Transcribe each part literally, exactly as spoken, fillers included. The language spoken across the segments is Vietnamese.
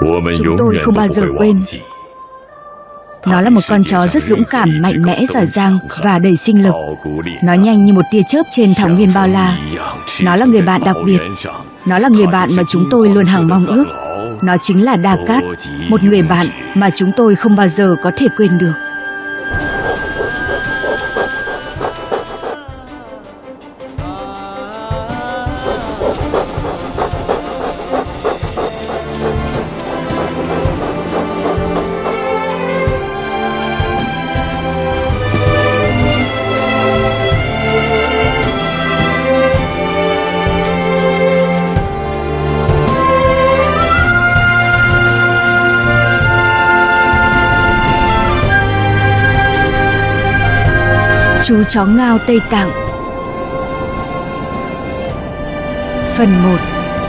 Chúng tôi không bao giờ quên. Nó là một con chó rất dũng cảm, mạnh mẽ, giỏi giang và đầy sinh lực. Nó nhanh như một tia chớp trên thảo nguyên bao la. Nó là người bạn đặc biệt. Nó là người bạn mà chúng tôi luôn hằng mong ước. Nó chính là Đa Cát, một người bạn mà chúng tôi không bao giờ có thể quên được. Chú chó ngao Tây Tạng. Phần một.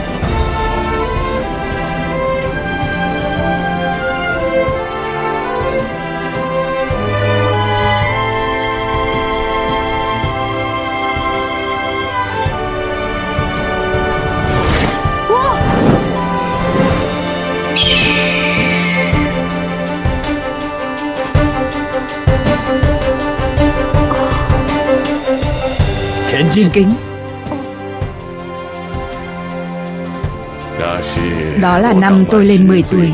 Điền Kính. Đó là năm tôi lên mười tuổi.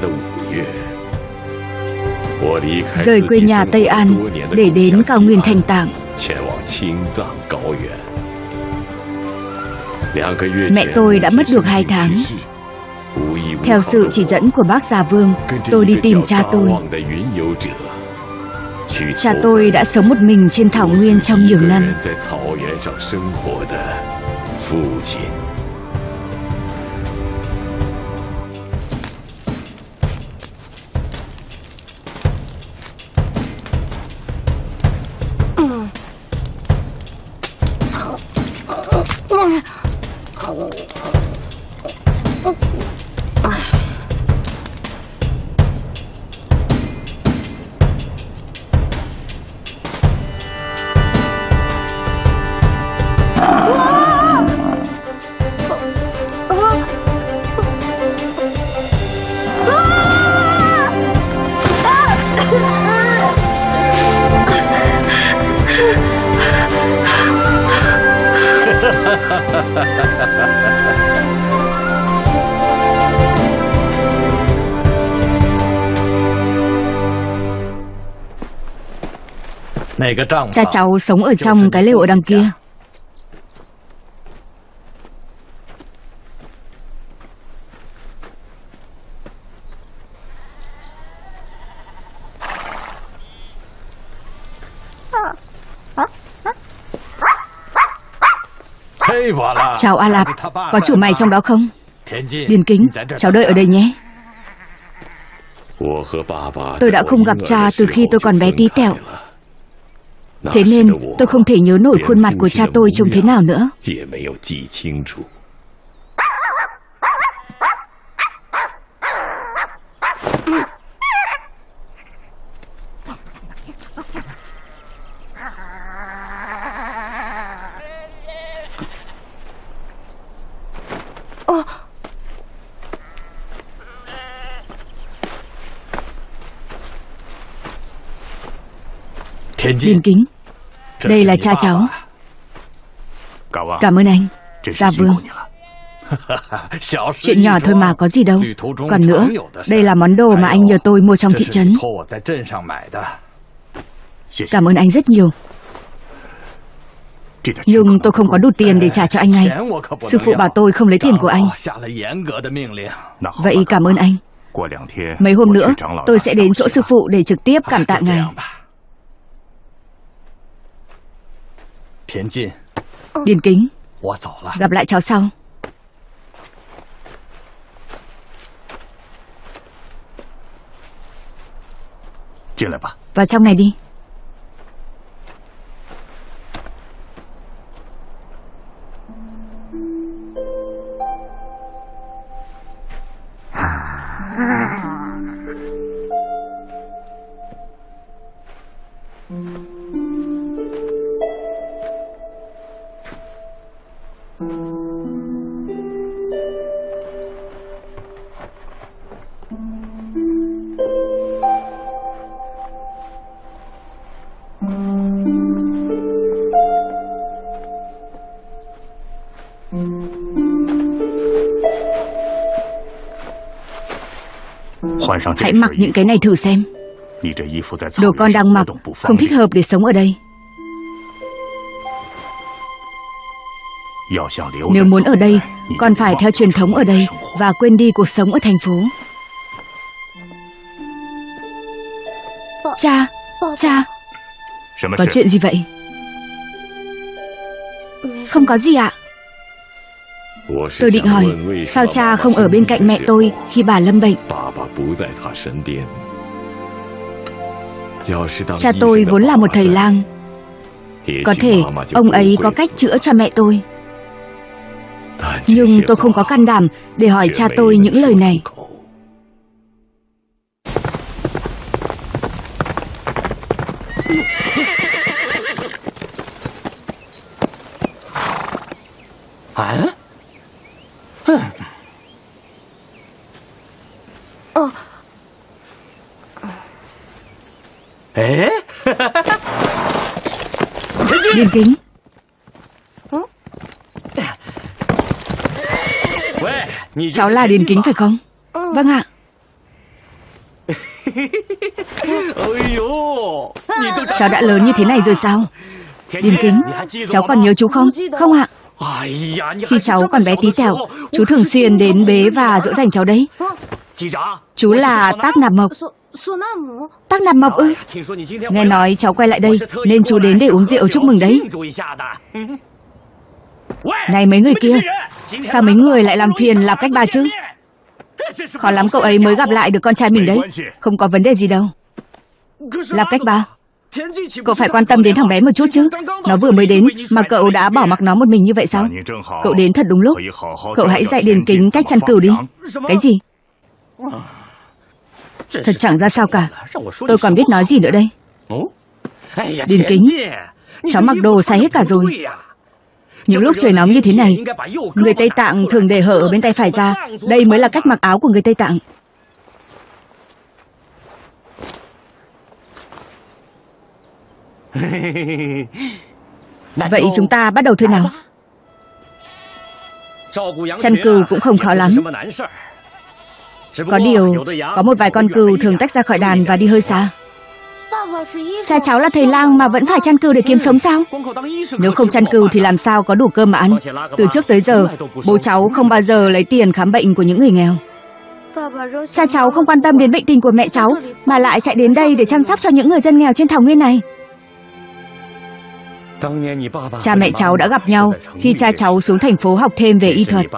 Rời quê nhà Tây An để đến cao nguyên Thanh Tạng. Mẹ tôi đã mất được hai tháng. Theo sự chỉ dẫn của bác Già Vương, tôi đi tìm cha tôi. Cha tôi đã sống một mình trên thảo nguyên trong nhiều năm. Cha cháu sống ở trong cái lều ở đằng kia. Chào A Lạp, có chủ mày trong đó không? Điền Kính, cháu đợi ở đây nhé. Tôi đã không gặp cha từ khi tôi còn bé tí tẹo. Thế nên tôi không thể nhớ nổi khuôn mặt của cha tôi trông thế nào nữa. Điền Kính, đây là cha cháu. Cảm ơn anh, Gia Vương. Chuyện nhỏ thôi mà, có gì đâu. Còn nữa, đây là món đồ mà anh nhờ tôi mua trong thị trấn. Cảm ơn anh rất nhiều. Nhưng tôi không có đủ tiền để trả cho anh ngay. Sư phụ bảo tôi không lấy tiền của anh. Vậy cảm ơn anh. Mấy hôm nữa tôi sẽ đến chỗ sư phụ để trực tiếp cảm tạ ngài. Điền Kính, gặp lại cháu sau. Vào trong này đi. Hãy mặc những cái này thử xem. Đồ con đang mặc không thích hợp để sống ở đây. Nếu muốn ở đây, con phải theo truyền thống ở đây và quên đi cuộc sống ở thành phố. Cha, cha, có chuyện gì vậy? Không có gì ạ. Tôi định hỏi, sao cha không ở bên cạnh mẹ tôi khi bà lâm bệnh? Cha tôi vốn là một thầy lang. Có thể ông ấy có cách chữa cho mẹ tôi. Nhưng tôi không có can đảm để hỏi cha tôi những lời này. Hả? Ờ. Ê? Điền Kính. Cháu là Điền Kính phải không? Vâng ạ. Cháu đã lớn như thế này rồi sao? Điền Kính, cháu còn nhớ chú không? Không ạ. Khi cháu còn bé tí tẹo, chú thường xuyên đến bế và dỗ dành cháu đấy. Chú là Tác Nạp Mộc. Tác Nạp Mộc ư? Nghe nói cháu quay lại đây nên chú đến để uống rượu chúc mừng đấy. Này mấy người kia, sao mấy người lại làm phiền Lạp Cách Ba chứ? Khó lắm cậu ấy mới gặp lại được con trai mình đấy. Không có vấn đề gì đâu. Lạp Cách Ba, cậu phải quan tâm đến thằng bé một chút chứ. Nó vừa mới đến mà cậu đã bỏ mặc nó một mình như vậy sao? Cậu đến thật đúng lúc. Cậu hãy dạy Điền Kính cách chăn cừu đi. Cái gì? Thật chẳng ra sao cả. Tôi còn biết nói gì nữa đây. Điền Kính, cháu mặc đồ sai hết cả rồi. Những lúc trời nóng như thế này, người Tây Tạng thường để hở ở bên tay phải ra. Đây mới là cách mặc áo của người Tây Tạng. Vậy chúng ta bắt đầu thôi nào. Chăn cừu cũng không khó lắm. Có điều, có một vài con cừu thường tách ra khỏi đàn và đi hơi xa. Cha cháu là thầy lang mà vẫn phải chăn cừu để kiếm sống sao? Nếu không chăn cừu thì làm sao có đủ cơm mà ăn? Từ trước tới giờ, bố cháu không bao giờ lấy tiền khám bệnh của những người nghèo. Cha cháu không quan tâm đến bệnh tình của mẹ cháu, mà lại chạy đến đây để chăm sóc cho những người dân nghèo trên thảo nguyên này. Cha mẹ cháu đã gặp nhau khi cha cháu xuống thành phố học thêm về y thuật.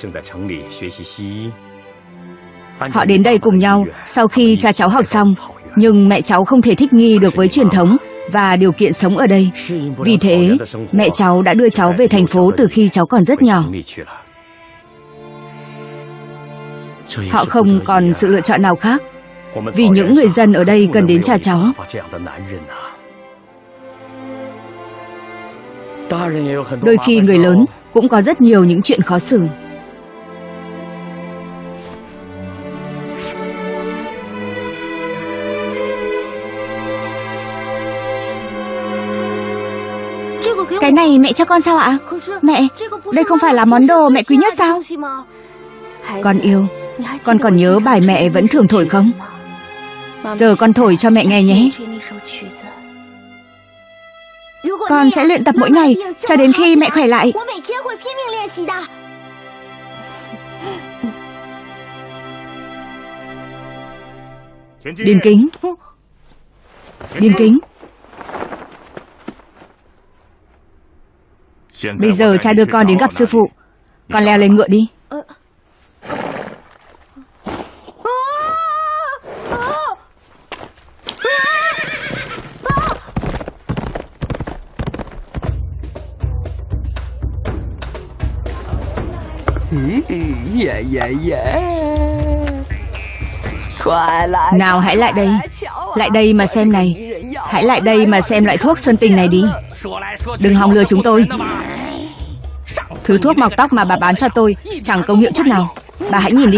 Họ đến đây cùng nhau sau khi cha cháu học xong, nhưng mẹ cháu không thể thích nghi được với truyền thống và điều kiện sống ở đây. Vì thế, mẹ cháu đã đưa cháu về thành phố từ khi cháu còn rất nhỏ. Họ không còn sự lựa chọn nào khác, vì những người dân ở đây cần đến cha cháu. Đôi khi người lớn cũng có rất nhiều những chuyện khó xử. Cái này mẹ cho con sao ạ? Mẹ, đây không phải là món đồ mẹ quý nhất sao? Con yêu, con còn nhớ bài mẹ vẫn thường thổi không? Giờ con thổi cho mẹ nghe nhé. Con sẽ luyện tập mỗi ngày cho đến khi mẹ khỏe lại. Điền Kính, Điền Kính, bây giờ cha đưa con đến gặp sư phụ. Con leo lên ngựa đi. Nào hãy lại đây. Lại đây mà xem này. Hãy lại đây mà xem loại thuốc Xuân Tình này đi. Đừng hòng lừa chúng tôi. Thứ thuốc mọc tóc mà bà bán cho tôi chẳng công hiệu chút nào. Bà hãy nhìn đi.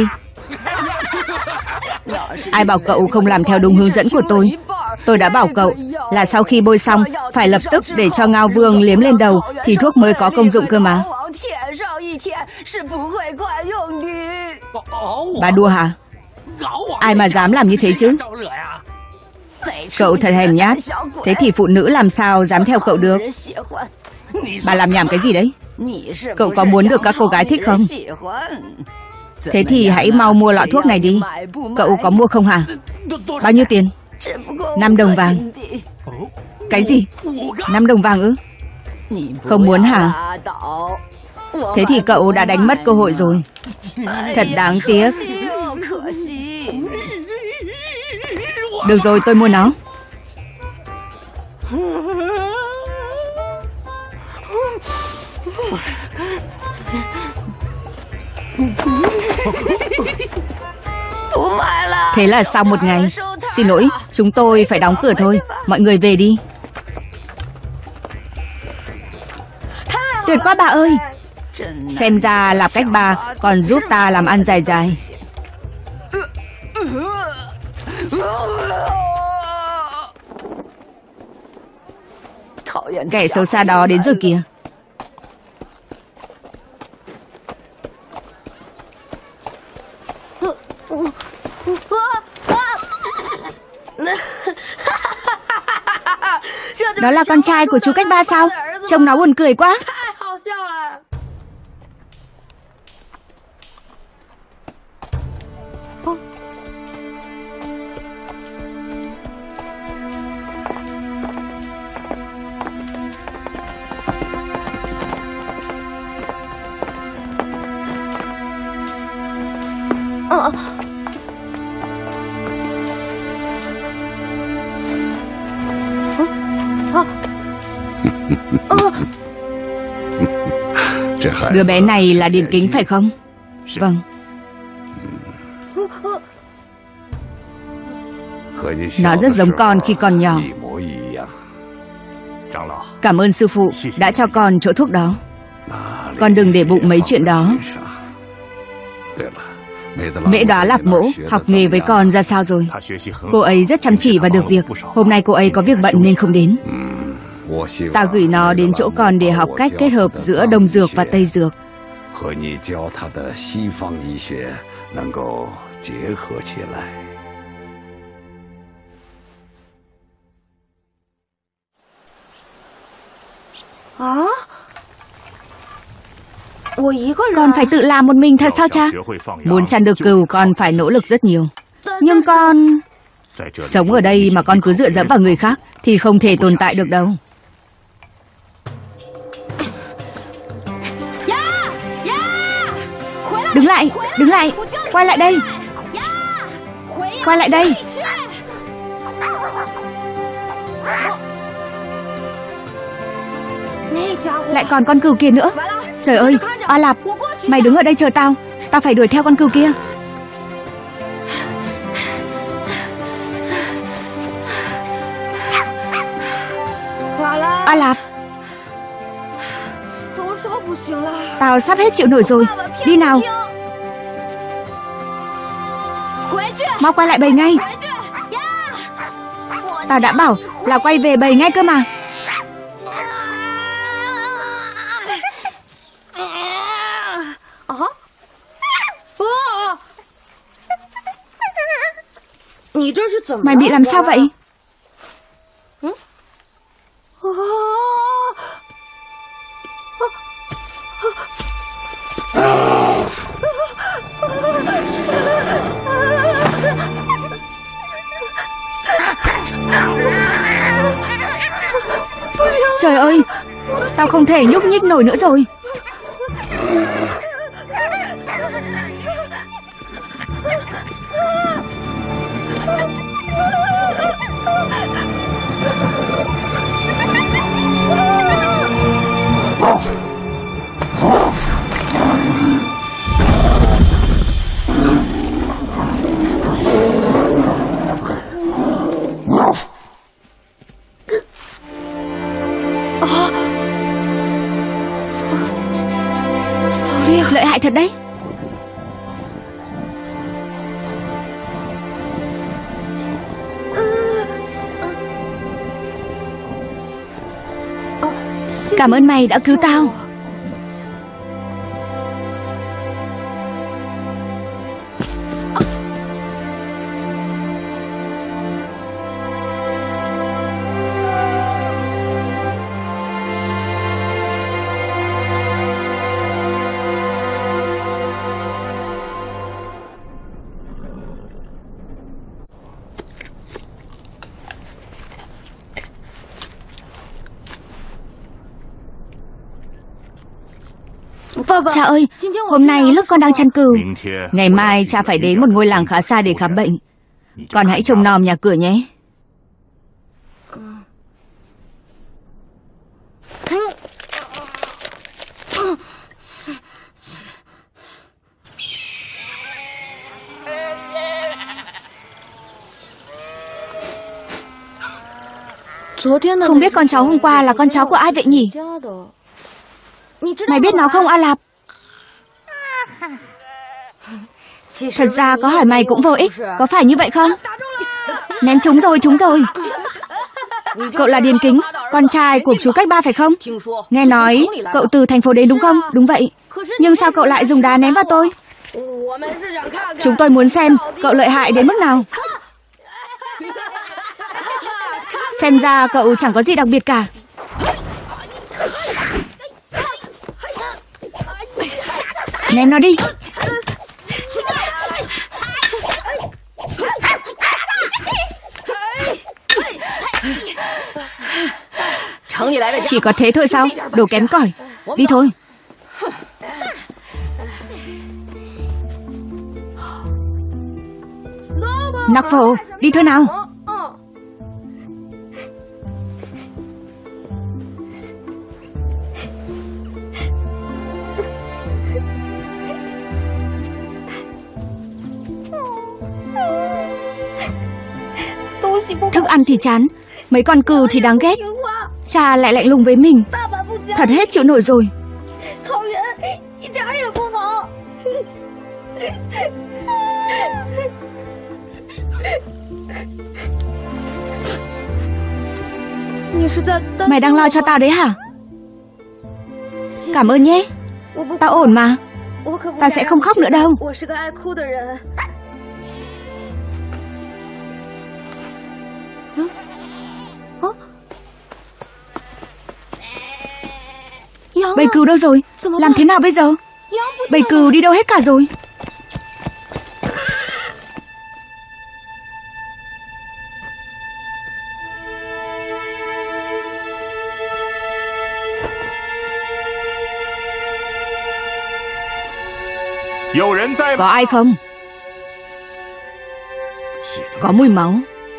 Ai bảo cậu không làm theo đúng hướng dẫn của tôi? Tôi đã bảo cậu là sau khi bôi xong phải lập tức để cho Ngao Vương liếm lên đầu thì thuốc mới có công dụng cơ mà. Bà đùa hả? Ai mà dám làm như thế chứ? Cậu thật hèn nhát. Thế thì phụ nữ làm sao dám theo cậu được? Bà làm nhảm cái gì đấy? Cậu có muốn được các cô gái thích không? Thế thì hãy mau mua lọ thuốc này đi. Cậu có mua không hả? Bao nhiêu tiền? Năm đồng vàng. Cái gì? Năm đồng vàng ư? Không muốn hả? Thế thì cậu đã đánh mất cơ hội rồi. Thật đáng tiếc. Được rồi, tôi mua nó. Thế là sau một ngày. Xin lỗi, chúng tôi phải đóng cửa thôi. Mọi người về đi. Tuyệt quá bà ơi. Xem ra là cách bà còn giúp ta làm ăn dài dài. Kẻ xấu xa đó đến rồi kìa. Đó là con trai của chú Cách Ba sao? Trông nó buồn cười quá. Đứa bé này là Điền Kính phải không? Vâng. Nó rất giống con khi còn nhỏ. Cảm ơn sư phụ đã cho con chỗ thuốc đó. Con đừng để bụng mấy chuyện đó. Mễ Đóa Lạc Mỗ học nghề với con ra sao rồi? Cô ấy rất chăm chỉ và được việc. Hôm nay cô ấy có việc bận nên không đến. Ta gửi nó đến chỗ con để học cách kết hợp giữa Đông Dược và Tây Dược. Con phải tự làm một mình thật sao cha? Muốn chăn được cừu con phải nỗ lực rất nhiều. Nhưng con... Sống ở đây mà con cứ dựa dẫm vào người khác thì không thể tồn tại được đâu. Đứng lại, đứng lại, quay lại đây. Quay lại đây. Lại còn con cừu kia nữa. Trời ơi, A Lạp, mày đứng ở đây chờ tao. Tao phải đuổi theo con cừu kia. A Lạp, tao sắp hết chịu nổi rồi. Đi nào. Mau quay lại bầy ngay. Tao đã bảo là quay về bầy ngay cơ mà. Mày bị làm sao vậy? Trời ơi, tao không thể nhúc nhích nổi nữa rồi. Lợi hại thật đấy. Cảm ơn mày đã cứu tao. Cha ơi, hôm nay lúc con đang chăn cừu, ngày mai cha phải đến một ngôi làng khá xa để khám bệnh. Con hãy trông nom nhà cửa nhé. Không biết con chó hôm qua là con chó của ai vậy nhỉ? Mày biết nó không, A Lạp? Thật ra có hỏi mày cũng vô ích, có phải như vậy không? Ném trúng rồi, trúng rồi. Cậu là Điền Kính, con trai của chú Cách Ba phải không? Nghe nói cậu từ thành phố đến đúng không? Đúng vậy. Nhưng sao cậu lại dùng đá ném vào tôi? Chúng tôi muốn xem cậu lợi hại đến mức nào. Xem ra cậu chẳng có gì đặc biệt cả. Ném nó đi. Chỉ có thế thôi sao? Đồ kém cỏi. Đi thôi. Nặc phổ, đi thôi nào. Thức ăn thì chán, mấy con cừu thì đáng ghét. Cha lại lạnh lùng với mình, thật hết chịu nổi rồi. Mày đang lo cho tao đấy hả? Cảm ơn nhé. Tao ổn mà. Tao sẽ không khóc nữa đâu. Bầy cừu đâu rồi? Làm thế nào bây giờ? Bầy cừu đi đâu hết cả rồi? Có ai không? Có mùi máu.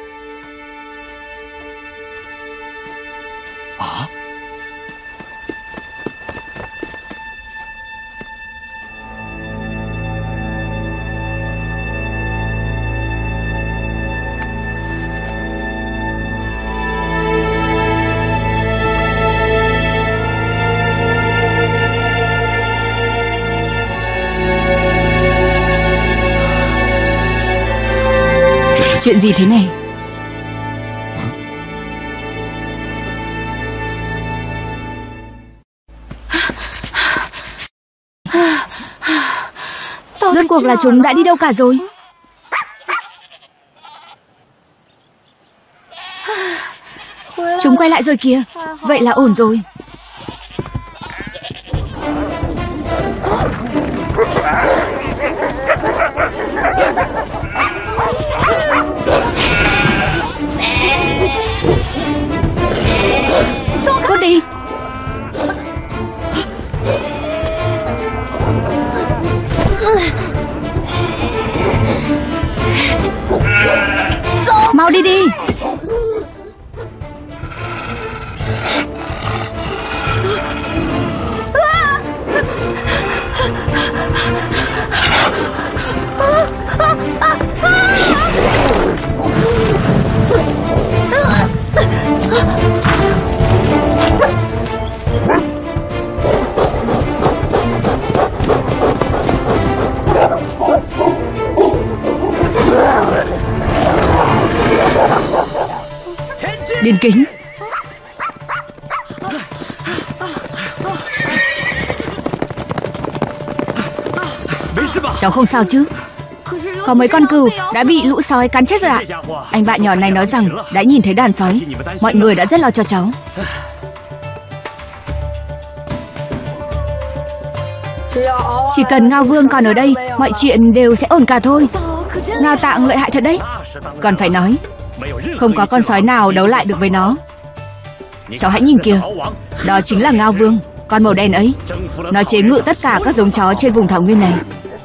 Chuyện gì thế này? Rốt cuộc là chúng đã đi đâu cả rồi? Chúng quay lại rồi kìa. Vậy là ổn rồi. Cút đi. Mau đi đi. Điền Kính. Cháu không sao chứ? Có mấy con cừu đã bị lũ sói cắn chết rồi ạ. Anh bạn nhỏ này nói rằng đã nhìn thấy đàn sói. Mọi người đã rất lo cho cháu. Chỉ cần Ngao Vương còn ở đây, mọi chuyện đều sẽ ổn cả thôi. Ngao Tạng lợi hại thật đấy. Còn phải nói, không có con sói nào đấu lại được với nó. Cháu hãy nhìn kìa, đó chính là Ngao Vương. Con màu đen ấy, nó chế ngự tất cả các giống chó trên vùng thảo nguyên này.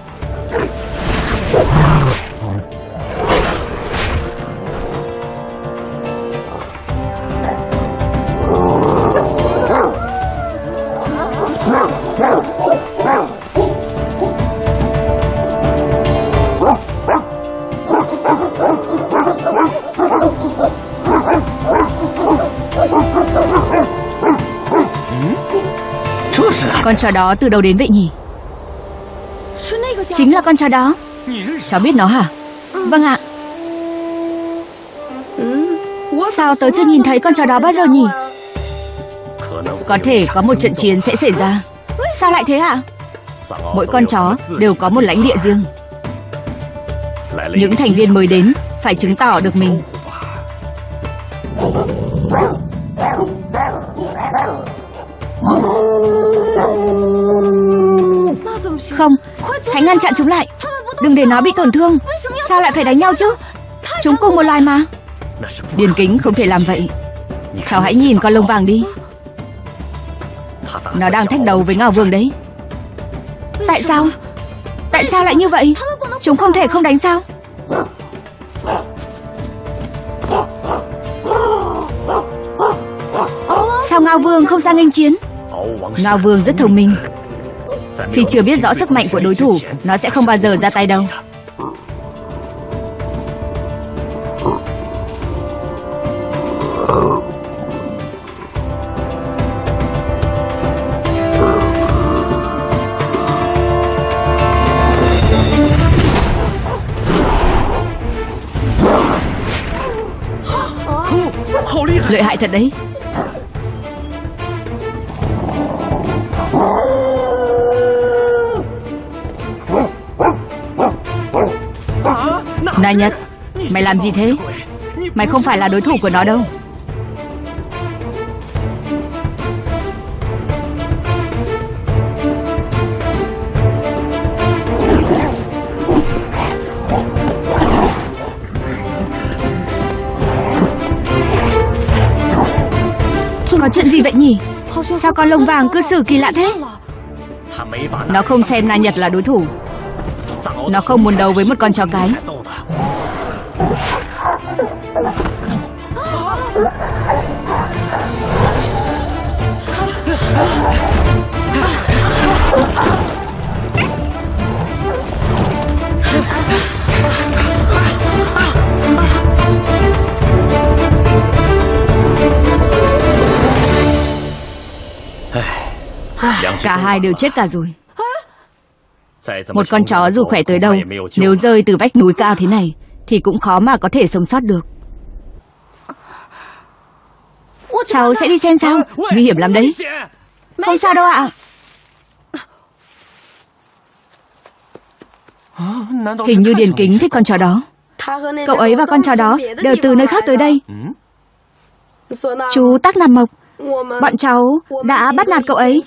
Con chó đó từ đâu đến vậy nhỉ? Chính là con chó đó. Cháu biết nó hả? Vâng ạ. Sao tớ chưa nhìn thấy con chó đó bao giờ nhỉ? Có thể có một trận chiến sẽ xảy ra. Sao lại thế ạ? Mỗi con chó đều có một lãnh địa riêng. Những thành viên mới đến phải chứng tỏ được mình. Không, hãy ngăn chặn chúng lại. Đừng để nó bị tổn thương. Sao lại phải đánh nhau chứ? Chúng cùng một loài mà. Điền Kính không thể làm vậy. Cháu hãy nhìn con lông vàng đi. Nó đang thách đấu với Ngao Vương đấy. Tại sao? Tại sao lại như vậy? Chúng không thể không đánh sao? Sao Ngao Vương không sang nghênh chiến? Ngao Vương rất thông minh. Khi chưa biết rõ sức mạnh của đối thủ, nó sẽ không bao giờ ra tay đâu. Lợi hại thật đấy. Na Nhật, mày làm gì thế? Mày không phải là đối thủ của nó đâu. Có chuyện gì vậy nhỉ? Sao con lông vàng cư xử kỳ lạ thế? Nó không xem Na Nhật là đối thủ. Nó không muốn đấu với một con chó cái. Cả hai đều chết cả rồi. Một con chó dù khỏe tới đâu, nếu rơi từ vách núi cao thế này thì cũng khó mà có thể sống sót được. Cháu sẽ đi xem sao. Nguy hiểm lắm đấy. Không sao đâu ạ. Hình như Điền Kính thích con chó đó. Cậu ấy và con chó đó đều từ nơi khác tới đây. Chú Tắc Nam Mộc, bọn cháu đã bắt nạt cậu ấy.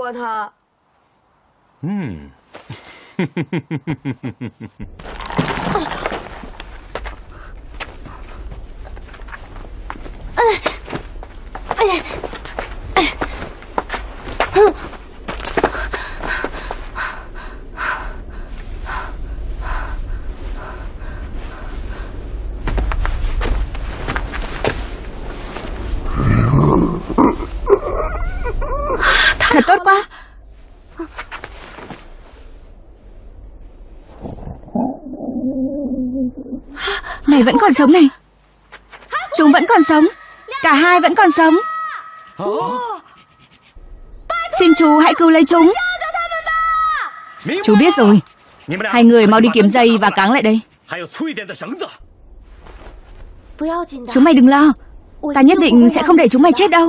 Thật tốt quá. Này vẫn còn sống này. Chúng vẫn còn sống. Cả hai vẫn còn sống. Xin chú hãy cứu lấy chúng. Chú biết rồi. Hai người mau đi kiếm dây và cáng lại đây. Chúng mày đừng lo. Ta nhất định sẽ không để chúng mày chết đâu.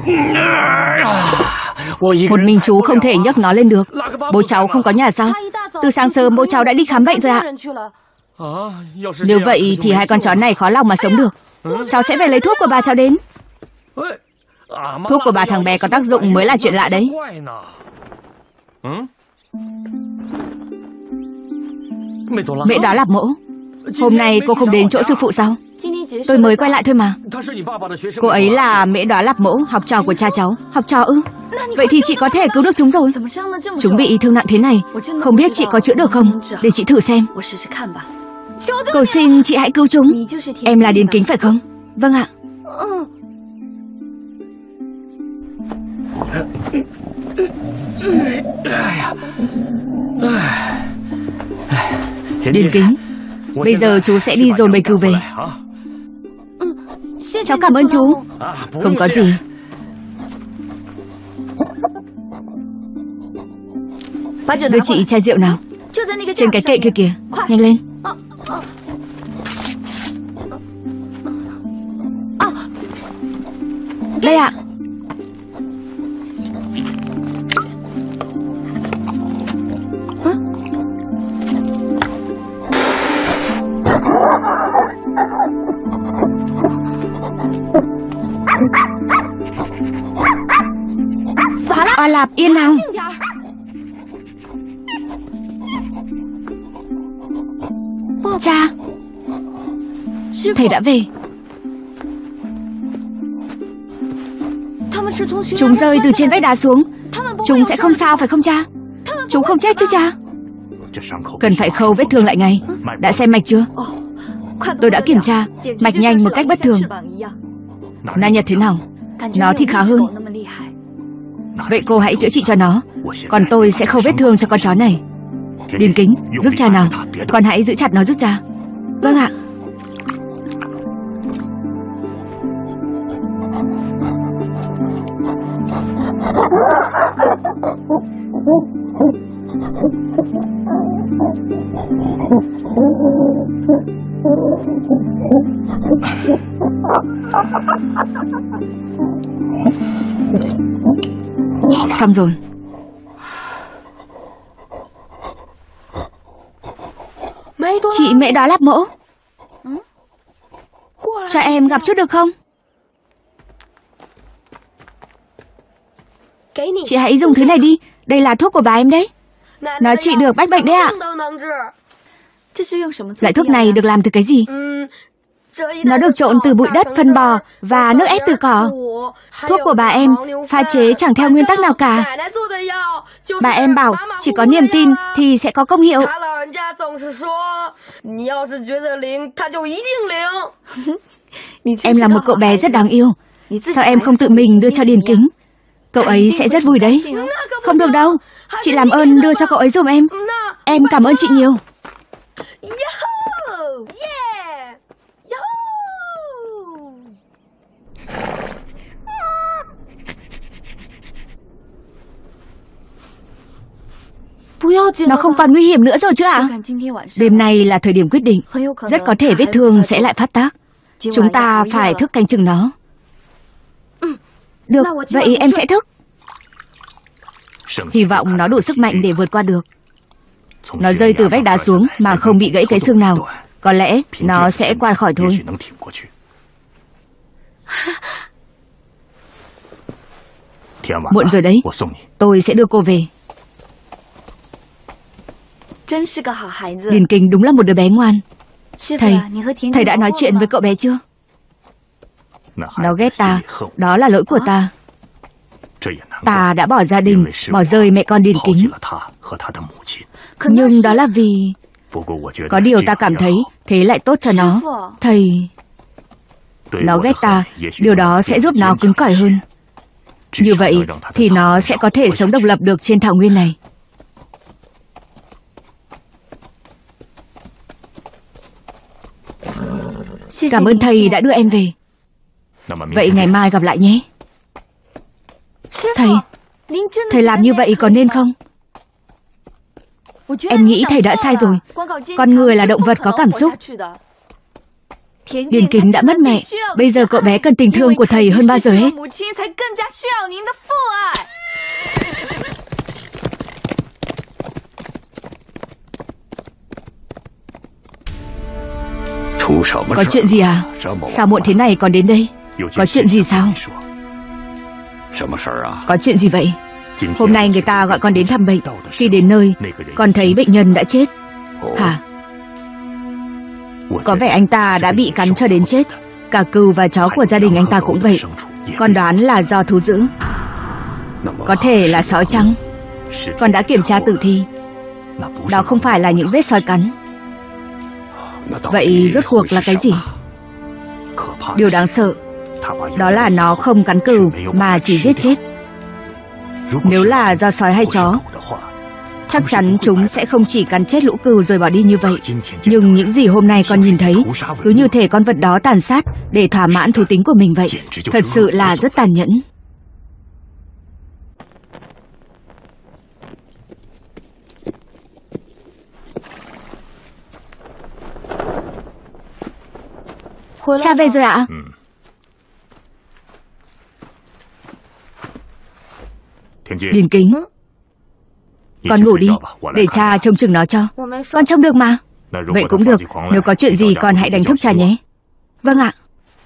Một mình chú không thể nhấc nó lên được. Bố cháu không có nhà sao? Từ sáng sớm bố cháu đã đi khám bệnh rồi ạ. Nếu vậy thì hai con chó này khó lòng mà sống được. Cháu sẽ về lấy thuốc của bà cháu đến. Thuốc của bà thằng bé có tác dụng mới là chuyện lạ đấy. Mẹ Đóa Lạp Mỗ, hôm nay cô không đến chỗ sư phụ sao? Tôi mới quay lại thôi mà. Cô ấy là Mẹ Đóa Lạp Mỗ, học trò của cha cháu. Học trò ư? Vậy thì chị có thể cứu được chúng rồi. Chúng bị thương nặng thế này, không biết chị có chữa được không? Để chị thử xem. Cầu xin chị hãy cứu chúng. Em là Điền Kính phải không? Vâng ạ. Điền Kính, bây giờ chú sẽ đi dồn bầy cừu về. Cháu cảm ơn chú. Không có gì. Đưa chị chai rượu nào. Trên cái kệ kia kìa. Nhanh lên. Đây ạ. Oa Lạp, yên nào. Cha, thầy đã về. Chúng rơi từ trên vách đá xuống. Chúng sẽ không sao phải không cha? Chúng không chết chứ cha? Cần phải khâu vết thương lại ngay. Đã xem mạch chưa? Tôi đã kiểm tra. Mạch nhanh một cách bất thường. Na Nhật thế nào? Nó thì khá hơn. Vậy cô hãy chữa trị cho nó. Còn tôi sẽ khâu vết thương cho con chó này. Điền Kính, giúp cha nào. Con hãy giữ chặt nó giúp cha. Vâng ạ. Xong rồi. Chị Mẹ Đóa Lạp Mỗ, cho em gặp chút được không? Chị hãy dùng thứ này đi. Đây là thuốc của bà em đấy. Nó trị được bách bệnh đấy ạ. Loại thuốc này được làm từ cái gì? Nó được trộn từ bụi đất, phân bò và nước ép từ cỏ. Thuốc của bà em pha chế chẳng theo nguyên tắc nào cả. Bà em bảo chỉ có niềm tin thì sẽ có công hiệu. Em là một cậu bé rất đáng yêu. Sao em không tự mình đưa cho Điền Kính? Cậu ấy sẽ rất vui đấy. Không được đâu. Chị làm ơn đưa cho cậu ấy giùm em. Em cảm ơn chị nhiều. Nó không còn nguy hiểm nữa rồi chứ ạ? Đêm nay là thời điểm quyết định. Rất có thể vết thương sẽ lại phát tác. Chúng ta phải thức canh chừng nó. Được, vậy em sẽ thức. Hy vọng nó đủ sức mạnh để vượt qua được. Nó rơi từ vách đá xuống mà không bị gãy cái xương nào. Có lẽ nó sẽ qua khỏi thôi. Muộn rồi đấy. Tôi sẽ đưa cô về. Điền Kính đúng là một đứa bé ngoan. Thầy, thầy đã nói chuyện với cậu bé chưa? Nó ghét ta, đó là lỗi của ta. Ta đã bỏ gia đình, bỏ rơi mẹ con Điền Kính. Nhưng đó là vì... Có điều ta cảm thấy thế lại tốt cho nó. Thầy... Nó ghét ta, điều đó sẽ giúp nó cứng cỏi hơn. Như vậy thì nó sẽ có thể sống độc lập được trên thảo nguyên này. Cảm ơn thầy đã đưa em về. Vậy ngày mai gặp lại nhé. Thầy, thầy làm như vậy có nên không? Em nghĩ thầy đã sai rồi. Con người là động vật có cảm xúc. Điền Kính đã mất mẹ. Bây giờ cậu bé cần tình thương của thầy hơn bao giờ hết. Có chuyện gì à? Sao muộn thế này còn đến đây? Có chuyện gì sao? Có chuyện gì vậy? Hôm nay người ta gọi con đến thăm bệnh. Khi đến nơi, con thấy bệnh nhân đã chết. Hả? Có vẻ anh ta đã bị cắn cho đến chết. Cả cừu và chó của gia đình anh ta cũng vậy. Con đoán là do thú dữ. Có thể là sói trắng. Con đã kiểm tra tử thi. Đó không phải là những vết sói cắn. Vậy rốt cuộc là cái gì? Điều đáng sợ đó là nó không cắn cừu mà chỉ giết chết. Nếu là do sói hay chó, chắc chắn chúng sẽ không chỉ cắn chết lũ cừu rồi bỏ đi như vậy. Nhưng những gì hôm nay con nhìn thấy cứ như thể con vật đó tàn sát để thỏa mãn thú tính của mình vậy. Thật sự là rất tàn nhẫn. Cha về rồi ạ? Điền Kính, con ngủ đi, để cha trông chừng nó cho. Con trông được mà. Vậy cũng được, nếu có chuyện gì con hãy đánh thức cha nhé. Vâng ạ.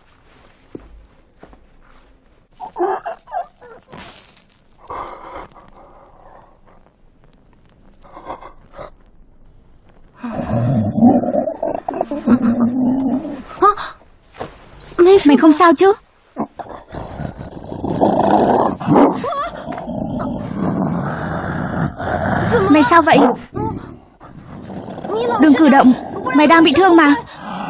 Mày không sao chứ? Mày sao vậy? Đừng cử động, mày đang bị thương mà.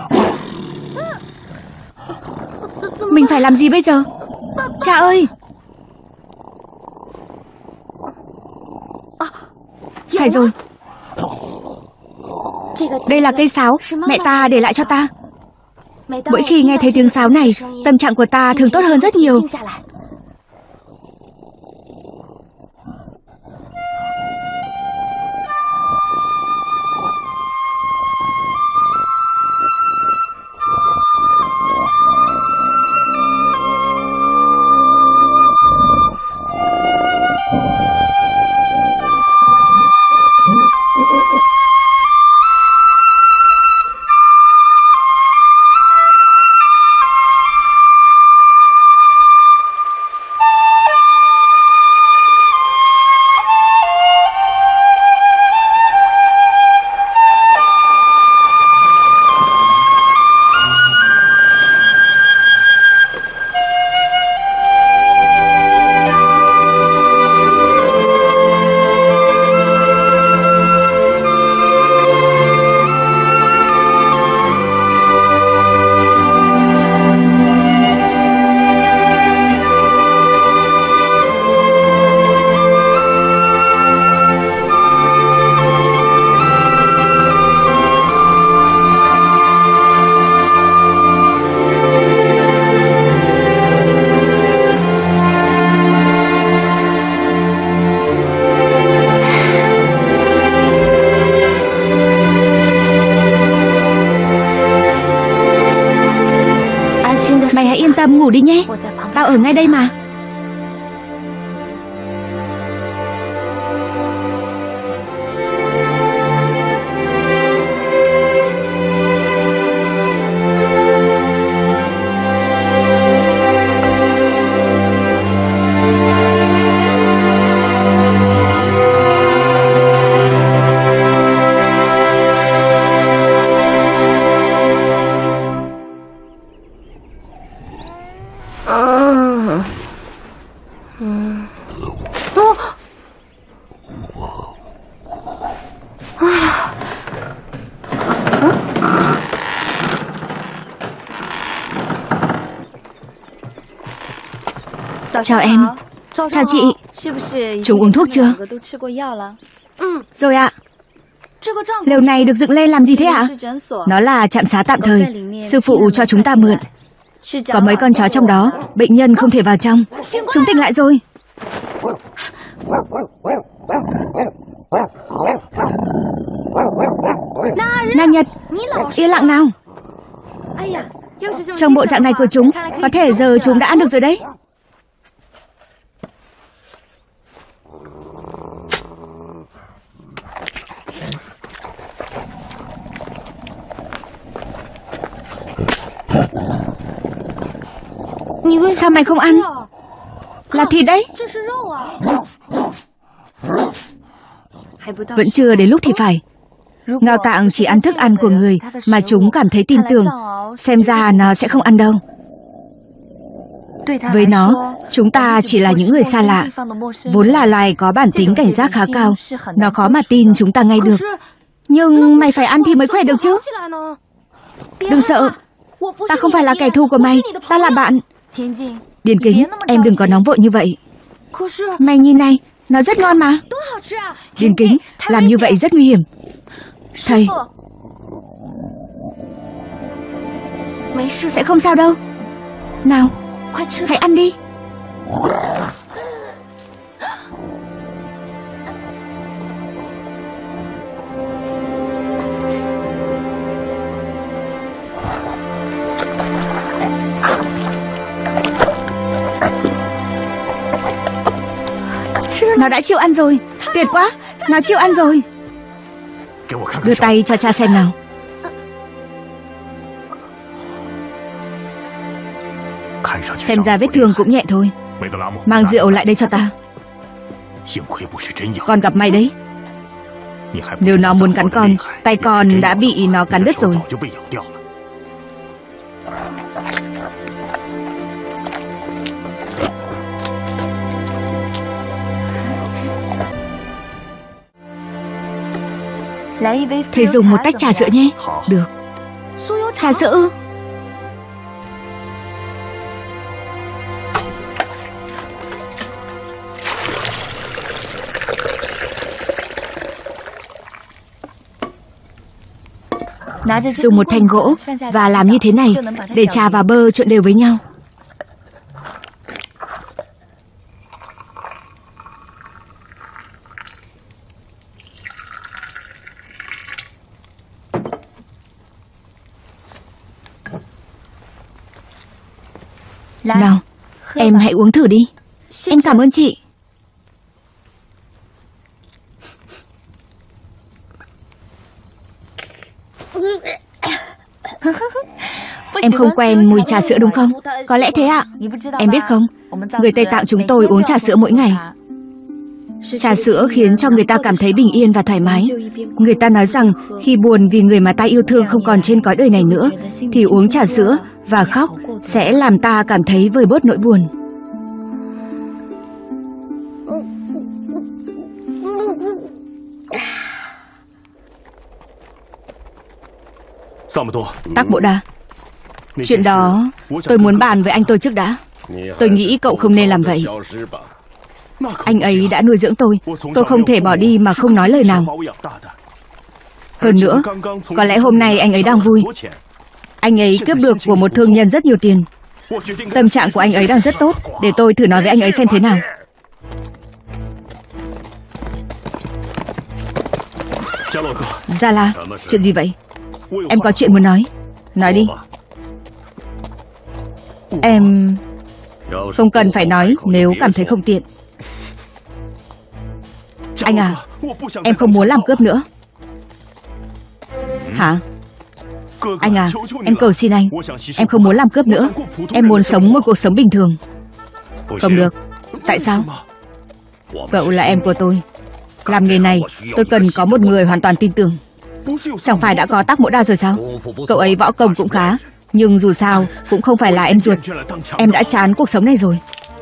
Mình phải làm gì bây giờ? Cha ơi! Phải rồi. Đây là cây sáo mẹ ta để lại cho ta. Mỗi khi nghe thấy tiếng sáo này, tâm trạng của ta thường tốt hơn rất nhiều. Tâm ngủ đi nhé. Tao ở ngay đây mà. Chào em. Chào chị. Chúng uống thuốc chưa? Rồi ạ. Lều này được dựng lên làm gì thế ạ? Nó là trạm xá tạm thời, sư phụ cho chúng ta mượn. Có mấy con chó trong đó, bệnh nhân không thể vào trong. Chúng tỉnh lại rồi. Na Nhật, yên lặng nào. Trong bộ dạng này của chúng, có thể giờ chúng đã ăn được rồi đấy. Sao mày không ăn? Là thịt đấy. Vẫn chưa đến lúc thì phải. Ngao Tạng chỉ ăn thức ăn của người mà chúng cảm thấy tin tưởng. Xem ra nó sẽ không ăn đâu. Với nó, chúng ta chỉ là những người xa lạ. Vốn là loài có bản tính cảnh giác khá cao. Nó khó mà tin chúng ta ngay được. Nhưng mày phải ăn thì mới khỏe được chứ. Đừng sợ. Ta không phải là kẻ thù của mày. Ta là bạn. Điền Kính, em đừng có nóng vội như vậy. Mày nhìn này, nó rất ngon mà. Điền Kính, làm như vậy rất nguy hiểm. Thầy, sẽ không sao đâu. Nào, hãy ăn đi. Nó đã chịu ăn rồi. Tuyệt quá, nó chịu ăn rồi. Đưa tay cho cha xem nào. Xem ra vết thương cũng nhẹ thôi. Mang rượu lại đây cho ta. Con gặp may đấy. Nếu nó muốn cắn con, tay con đã bị nó cắn đứt rồi. Thầy dùng một tách trà sữa nhé. Được. Trà sữa ư? Dùng một thanh gỗ và làm như thế này để trà và bơ trộn đều với nhau. Nào, em hãy uống thử đi. Em cảm ơn chị. Em không quen mùi trà sữa đúng không? Có lẽ thế ạ. Em biết không, người Tây Tạng chúng tôi uống trà sữa mỗi ngày. Trà sữa khiến cho người ta cảm thấy bình yên và thoải mái. Người ta nói rằng khi buồn vì người mà ta yêu thương không còn trên cõi đời này nữa, thì uống trà sữa và khóc sẽ làm ta cảm thấy vơi bớt nỗi buồn. Tắc Bộ Đà, chuyện đó tôi muốn bàn với anh tôi trước đã. Tôi nghĩ cậu không nên làm vậy. Anh ấy đã nuôi dưỡng tôi. Tôi không thể bỏ đi mà không nói lời nào. Hơn nữa, có lẽ hôm nay anh ấy đang vui. Anh ấy cướp được của một thương nhân rất nhiều tiền. Tâm trạng của anh ấy đang rất tốt. Để tôi thử nói với anh ấy xem thế nào. Gia La, chuyện gì vậy? Em có chuyện muốn nói. Nói đi. Em không cần phải nói nếu cảm thấy không tiện. Anh à, em không muốn làm cướp nữa. Hả? Anh à, em cầu xin anh. Em không muốn làm cướp nữa. Em muốn sống một cuộc sống bình thường. Không được. Tại sao? Cậu là em của tôi. Làm nghề này, tôi cần có một người hoàn toàn tin tưởng. Chẳng phải đã có Tắc Mỗ Đa rồi sao? Cậu ấy võ công cũng khá. Nhưng dù sao, cũng không phải là em ruột. Em đã chán cuộc sống này rồi.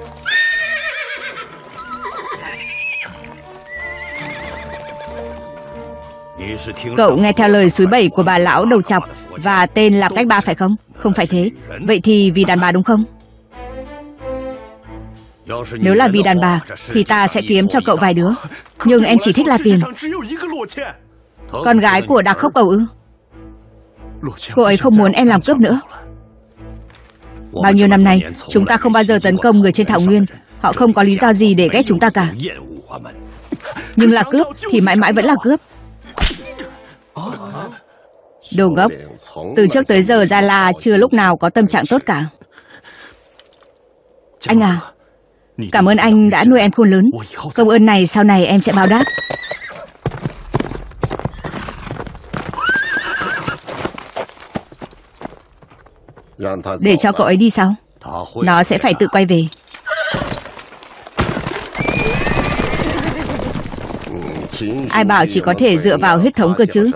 Cậu nghe theo lời suối bẩy của bà lão đầu chọc và tên Lạp Cách Ba phải không? Không phải thế. Vậy thì vì đàn bà đúng không? Nếu là vì đàn bà thì ta sẽ kiếm cho cậu vài đứa. Nhưng em chỉ thích là tiền. Con gái của Đạc Khốc Cầu ư? Cô ấy không muốn em làm cướp nữa. Bao nhiêu năm nay chúng ta không bao giờ tấn công người trên thảo nguyên. Họ không có lý do gì để ghét chúng ta cả. Nhưng là cướp thì mãi mãi vẫn là cướp. Đồ ngốc. Từ trước tới giờ Gia La chưa lúc nào có tâm trạng tốt cả. Anh à, cảm ơn anh đã nuôi em khôn lớn. Công ơn này sau này em sẽ báo đáp. Để cho cậu ấy đi sao? Nó sẽ phải tự quay về. Ai bảo chỉ có thể dựa vào huyết thống cơ chứ?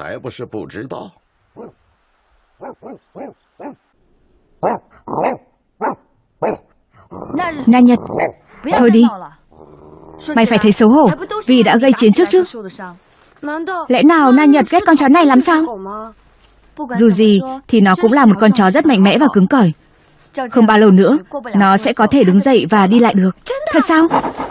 Na Nhật, thôi đi. Mày phải thấy xấu hổ vì đã gây chiến trước chứ. Lẽ nào Na Nhật ghét con chó này lắm sao? Dù gì thì nó cũng là một con chó rất mạnh mẽ và cứng cỏi. Không bao lâu nữa nó sẽ có thể đứng dậy và đi lại được. Thật sao?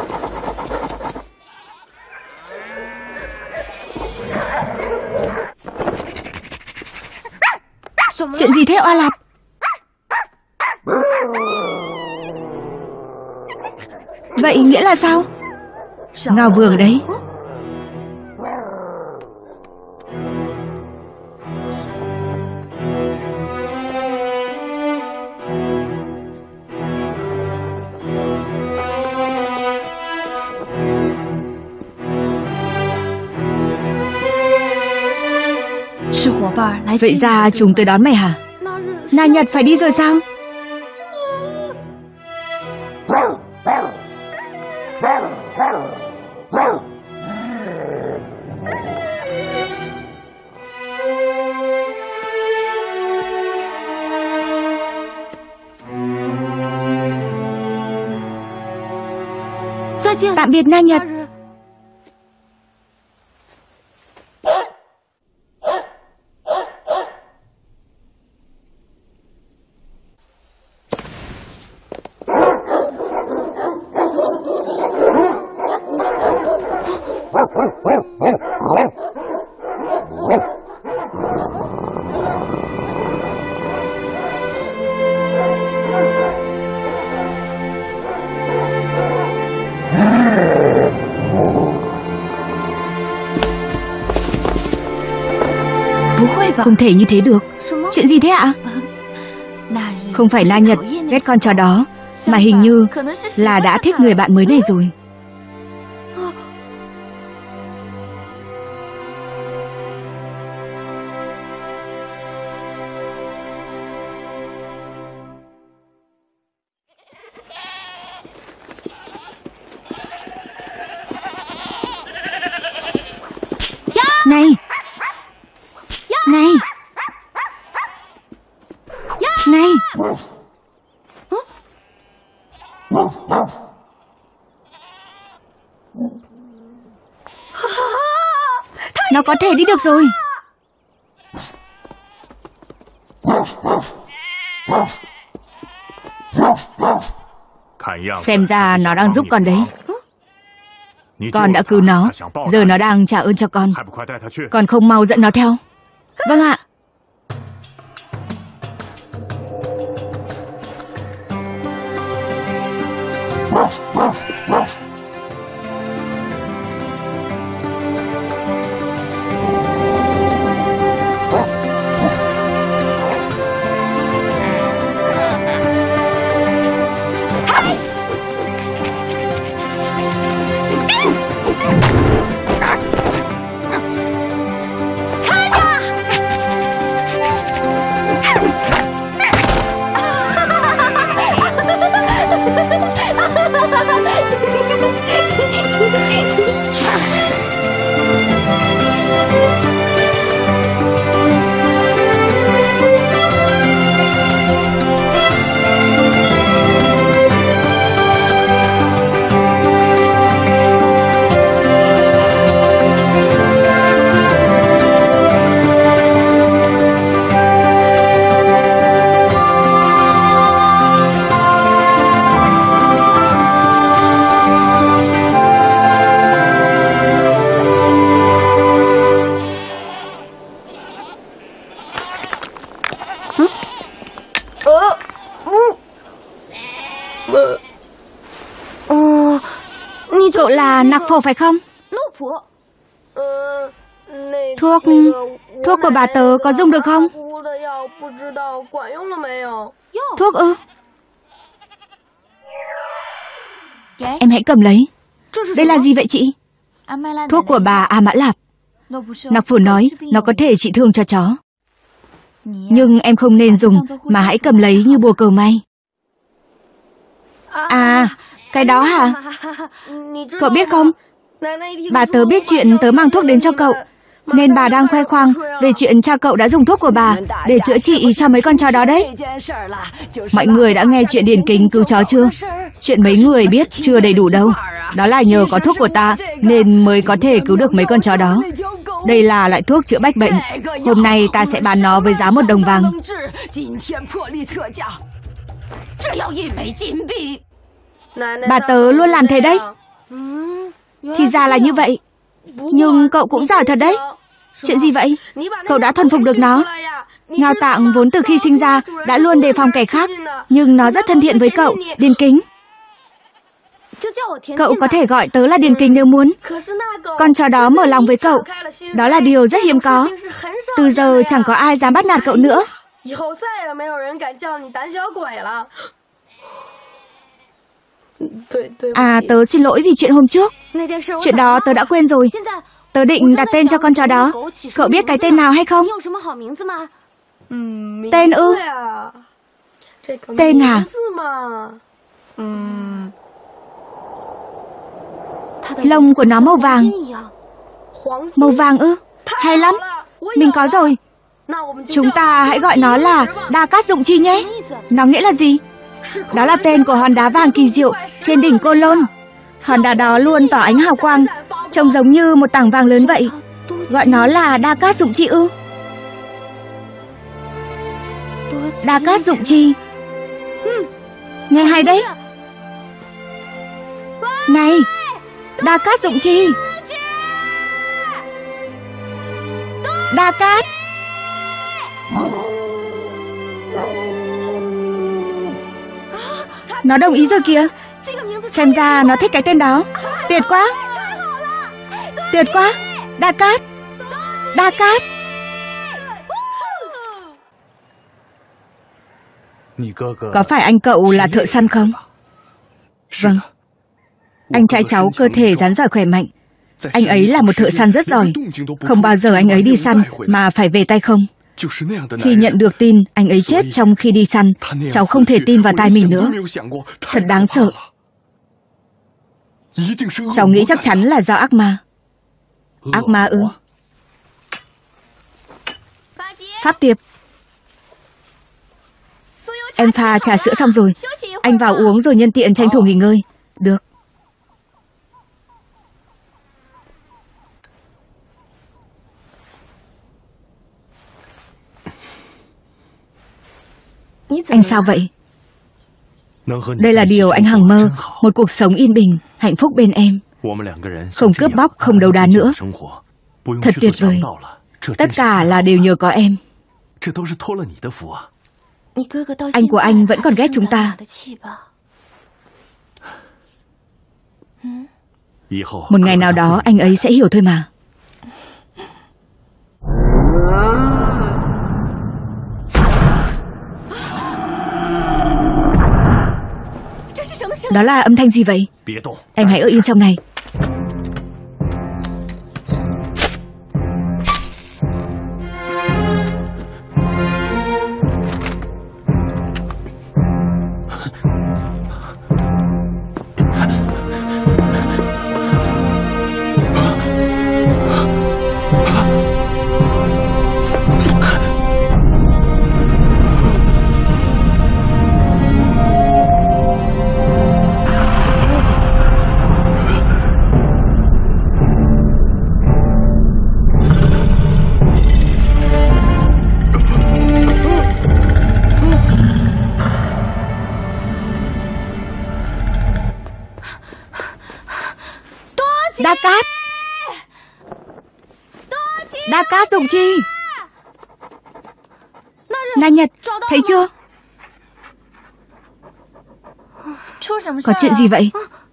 Chuyện gì thế Oa Lạp? Vậy nghĩa là sao? Ngao Vương đấy. Vậy ra chúng tới đón mày hả? Na Nhật phải đi rồi sao? Tạm biệt Na Nhật. Không thể như thế được. Chuyện gì thế ạ? Không phải Na Nhật ghét con chó đó, mà hình như là đã thích người bạn mới này rồi. Này! Này! Này! Nó có thể đi được rồi. Xem ra nó đang giúp con đấy. Con đã cứu nó, giờ nó đang trả ơn cho con. Con không mau dẫn nó theo. Vâng ạ. Cậu là Nặc Phổ phải không? Thuốc... Thuốc của bà tớ có dùng được không? Thuốc ư? Em hãy cầm lấy. Đây là gì vậy chị? Thuốc của bà A Mã Lạp. Nặc Phổ nói nó có thể trị thương cho chó. Nhưng em không nên dùng, mà hãy cầm lấy như bùa cầu may. À, cái đó hả? Cậu biết không? Bà tớ biết chuyện tớ mang thuốc đến cho cậu, nên bà đang khoe khoang về chuyện cha cậu đã dùng thuốc của bà để chữa trị cho mấy con chó đó đấy. Mọi người đã nghe chuyện điển kính cứu chó chưa? Chuyện mấy người biết chưa đầy đủ đâu. Đó là nhờ có thuốc của ta nên mới có thể cứu được mấy con chó đó. Đây là loại thuốc chữa bách bệnh. Hôm nay ta sẽ bán nó với giá một đồng vàng. Bà tớ luôn làm thế đấy. Thì ra là như vậy. Nhưng cậu cũng giỏi thật đấy. Chuyện gì vậy? Cậu đã thuần phục được nó. Ngao Tạng vốn từ khi sinh ra đã luôn đề phòng kẻ khác, nhưng nó rất thân thiện với cậu, Điền Kính. Cậu có thể gọi tớ là Điền Kính nếu muốn. Con chó đó mở lòng với cậu. Đó là điều rất hiếm có. Từ giờ chẳng có ai dám bắt nạt cậu nữa. À, tớ xin lỗi vì chuyện hôm trước. Chuyện đó tớ đã quên rồi. Tớ định đặt tên cho con chó đó. Cậu biết cái tên nào hay không? Tên ư? Tên hả? Lông của nó màu vàng. Màu vàng ư? Hay lắm. Mình có rồi. Chúng ta hãy gọi nó là Đa Cát Dụng Chi nhé. Nó nghĩa là gì? Đó là tên của hòn đá vàng kỳ diệu trên đỉnh Côn Lôn. Hòn đá đó luôn tỏa ánh hào quang, trông giống như một tảng vàng lớn vậy. Gọi nó là Đa Cát Dụng Chi ư? Đa Cát Dụng Chi. Nghe hay đấy. Này, Đa Cát Dụng Chi. Đa Cát. Nó đồng ý rồi kìa. Xem ra nó thích cái tên đó. Tuyệt quá. Tuyệt quá. Đa Cát. Đa Cát. Có phải anh cậu là thợ săn không? Vâng. Anh trai cháu cơ thể rắn giỏi khỏe mạnh. Anh ấy là một thợ săn rất giỏi. Không bao giờ anh ấy đi săn mà phải về tay không. Khi nhận được tin anh ấy chết trong khi đi săn, cháu không thể tin vào tai mình nữa. Thật đáng sợ. Cháu nghĩ chắc chắn là do ác ma. Ác ma ư? Pháp Tiệp. Em pha trà sữa xong rồi. Anh vào uống rồi nhân tiện tranh thủ nghỉ ngơi. Được. Anh sao vậy? Đây là điều anh hằng mơ. Một cuộc sống yên bình, hạnh phúc bên em. Không cướp bóc, không đấu đá nữa. Thật tuyệt vời. Tất cả là đều nhờ có em. Anh của anh vẫn còn ghét chúng ta. Một ngày nào đó anh ấy sẽ hiểu thôi mà. Đó là âm thanh gì vậy? Em hãy ở yên trong này. Đa Cát. Đa Cát Dụng Chi. Na Nhật, thấy chưa? Có chuyện gì vậy?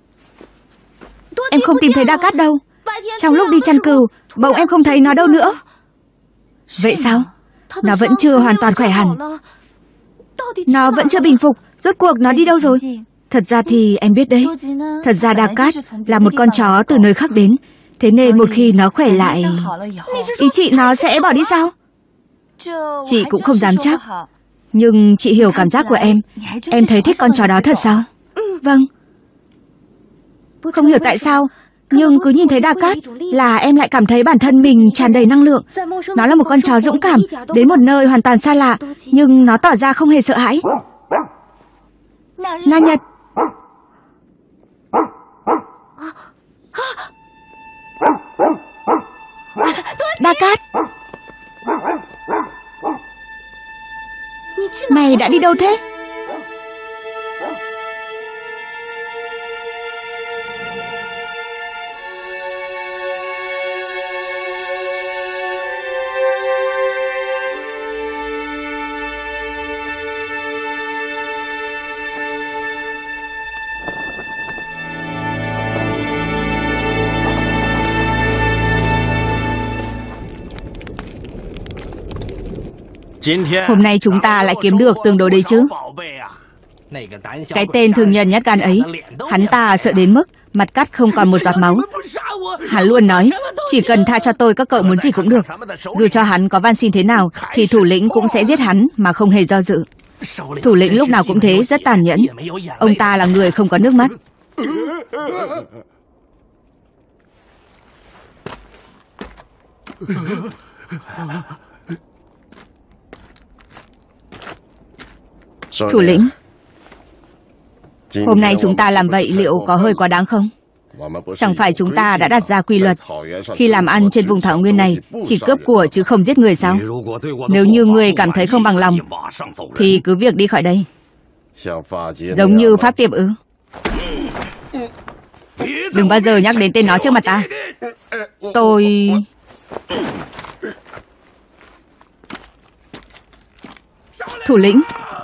Em không tìm thấy Đa Cát đâu. Trong lúc đi chăn cừu, bỗng em không thấy nó đâu nữa. Vậy sao? Nó vẫn chưa hoàn toàn khỏe hẳn. Nó vẫn chưa bình phục. Rốt cuộc nó đi đâu rồi? Thật ra thì em biết đấy. Thật ra Đa Cát là một con chó từ nơi khác đến. Thế nên một khi nó khỏe lại... Ý chị nó sẽ bỏ đi sao? Chị cũng không dám chắc. Nhưng chị hiểu cảm giác của em. Em thấy thích con chó đó thật sao? Vâng. Không hiểu tại sao, nhưng cứ nhìn thấy Đa Cát là em lại cảm thấy bản thân mình tràn đầy năng lượng. Nó là một con chó dũng cảm, đến một nơi hoàn toàn xa lạ, nhưng nó tỏ ra không hề sợ hãi. Na Nhật. Đa Cát. Mày đã đi đâu thế? Hôm nay chúng ta lại kiếm được tương đối đấy chứ. Cái tên thường nhân nhát gan ấy, hắn ta sợ đến mức mặt cắt không còn một giọt máu. Hắn luôn nói, chỉ cần tha cho tôi các cậu muốn gì cũng được. Dù cho hắn có van xin thế nào, thì thủ lĩnh cũng sẽ giết hắn mà không hề do dự. Thủ lĩnh lúc nào cũng thế, rất tàn nhẫn. Ông ta là người không có nước mắt. Thủ lĩnh, hôm nay chúng ta làm vậy liệu có hơi quá đáng không? Chẳng phải chúng ta đã đặt ra quy luật khi làm ăn trên vùng thảo nguyên này chỉ cướp của chứ không giết người sao? Nếu như người cảm thấy không bằng lòng thì cứ việc đi khỏi đây. Giống như Pháp Tiệp ư? Đừng bao giờ nhắc đến tên nó trước mặt ta. Tôi... Thủ lĩnh.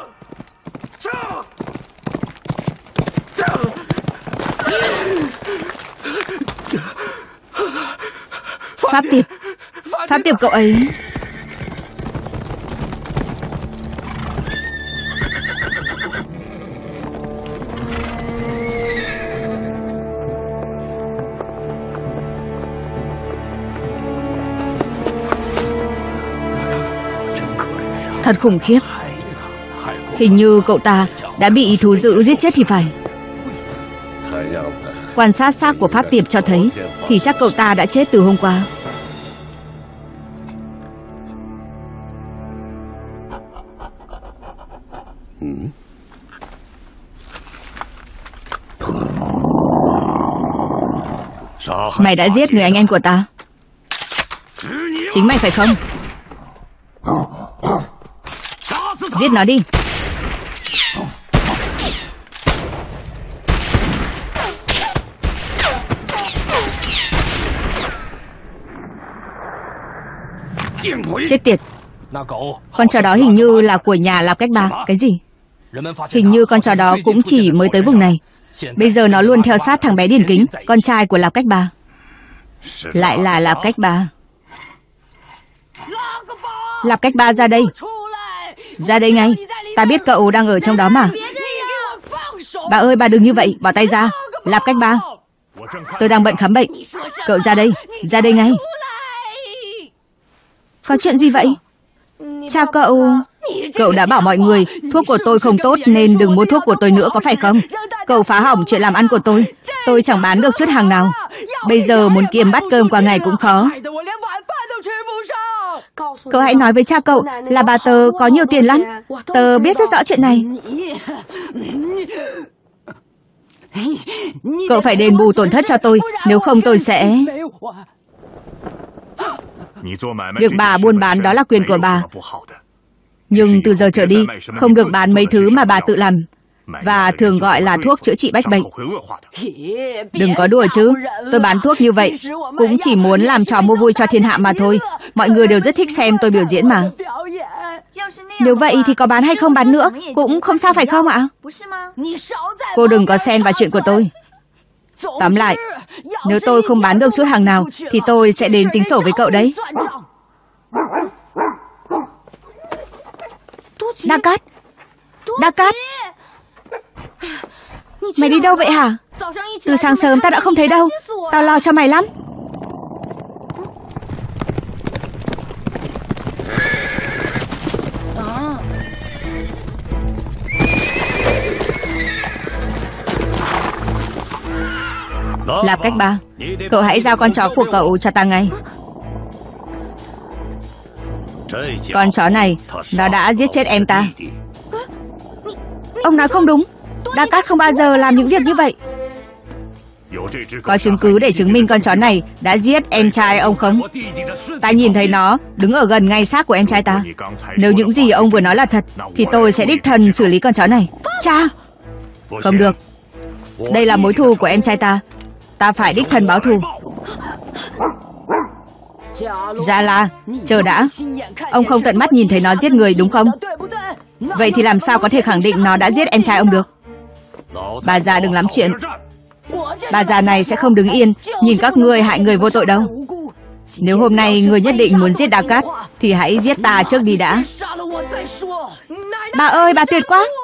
Pháp Tiệp. Pháp Tiệp cậu ấy. Thật khủng khiếp. Hình như cậu ta đã bị thú dữ giết chết thì phải. Quan sát xác của Pháp Tiệp cho thấy thì chắc cậu ta đã chết từ hôm qua. Mày đã giết người anh em của ta. Chính mày phải không? Giết nó đi. Chết tiệt. Con chó đó hình như là của nhà Lạp Cách Ba. Cái gì? Hình như con chó đó cũng chỉ mới tới vùng này. Bây giờ nó luôn theo sát thằng bé Điền Kính, con trai của Lạp Cách Ba. Lại là Lạp Cách Ba. Lạp Cách Ba ra đây. Ra đây ngay. Ta biết cậu đang ở trong đó mà. Bà ơi, bà đừng như vậy. Bỏ tay ra. Lạp Cách Ba, tôi đang bận khám bệnh. Cậu ra đây. Ra đây ngay. Có chuyện gì vậy? Cha cậu... Cậu đã bảo mọi người thuốc của tôi không tốt nên đừng mua thuốc của tôi nữa, có phải không? Cậu phá hỏng chuyện làm ăn của tôi. Tôi chẳng bán được chút hàng nào. Bây giờ muốn kiếm bát cơm qua ngày cũng khó. Cậu hãy nói với cha cậu là bà tớ có nhiều tiền lắm. Tớ biết rất rõ chuyện này. Cậu phải đền bù tổn thất cho tôi, nếu không tôi sẽ... Việc bà buôn bán đó là quyền của bà. Nhưng từ giờ trở đi, không được bán mấy thứ mà bà tự làm, và thường gọi là thuốc chữa trị bách bệnh. Đừng có đùa chứ. Tôi bán thuốc như vậy cũng chỉ muốn làm trò mua vui cho thiên hạ mà thôi. Mọi người đều rất thích xem tôi biểu diễn mà. Nếu vậy thì có bán hay không bán nữa cũng không sao phải không ạ? Cô đừng có xen vào chuyện của tôi. Tóm lại, nếu tôi không bán được chút hàng nào thì tôi sẽ đến tính sổ với cậu đấy. Đa Cát. Đa Cát. Mày đi đâu vậy hả? Từ sáng sớm ta đã không thấy đâu. Tao lo cho mày lắm. Lạp Cách Ba, cậu hãy giao con chó của cậu cho ta ngay. Con chó này, nó đã giết chết em ta. Ông nói không đúng. Đa Cát không bao giờ làm những việc như vậy. Có chứng cứ để chứng minh con chó này đã giết em trai ông không? Ta nhìn thấy nó đứng ở gần ngay xác của em trai ta. Nếu những gì ông vừa nói là thật thì tôi sẽ đích thân xử lý con chó này. Cha! Không được. Đây là mối thù của em trai ta. Ta phải đích thân báo thù. Gia La, chờ đã. Ông không tận mắt nhìn thấy nó giết người đúng không? Vậy thì làm sao có thể khẳng định nó đã giết em trai ông được? Bà già đừng lắm chuyện. Bà già này sẽ không đứng yên nhìn các ngươi hại người vô tội đâu. Nếu hôm nay người nhất định muốn giết Đa Cát thì hãy giết ta trước đi đã. Bà ơi, bà tuyệt quá.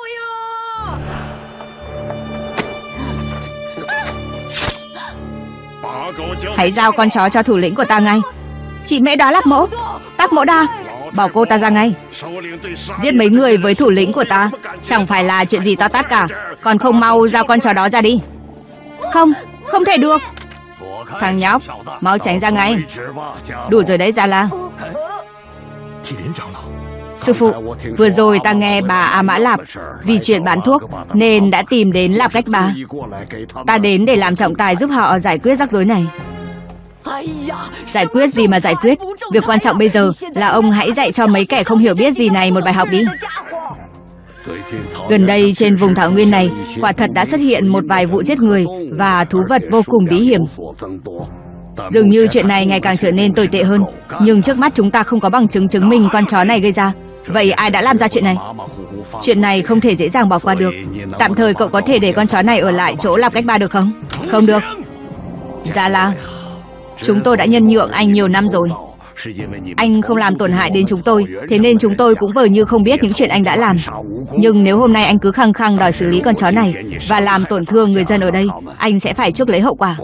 Hãy giao con chó cho thủ lĩnh của ta ngay. Chị Mễ Đoá Lạp Mỗ, Tác Mỗ Đa, bảo cô ta ra ngay. Giết mấy người với thủ lĩnh của ta chẳng phải là chuyện gì to tát cả. Còn không mau giao con chó đó ra đi. Không, không thể được. Thằng nhóc, mau tránh ra ngay. Đủ rồi đấy Gia La. Sư phụ, vừa rồi ta nghe bà A Mã Lạp vì chuyện bán thuốc nên đã tìm đến Lạp Cách Ba. Ta đến để làm trọng tài giúp họ giải quyết rắc rối này. Giải quyết gì mà giải quyết? Việc quan trọng bây giờ là ông hãy dạy cho mấy kẻ không hiểu biết gì này một bài học đi. Gần đây trên vùng thảo nguyên này quả thật đã xuất hiện một vài vụ giết người và thú vật vô cùng bí hiểm. Dường như chuyện này ngày càng trở nên tồi tệ hơn. Nhưng trước mắt chúng ta không có bằng chứng chứng minh con chó này gây ra. Vậy ai đã làm ra chuyện này? Chuyện này không thể dễ dàng bỏ qua được. Tạm thời cậu có thể để con chó này ở lại chỗ Lạp Cách Ba được không? Không được. Gia La, chúng tôi đã nhân nhượng anh nhiều năm rồi. Anh không làm tổn hại đến chúng tôi, thế nên chúng tôi cũng vờ như không biết những chuyện anh đã làm. Nhưng nếu hôm nay anh cứ khăng khăng đòi xử lý con chó này và làm tổn thương người dân ở đây, anh sẽ phải chuốc lấy hậu quả.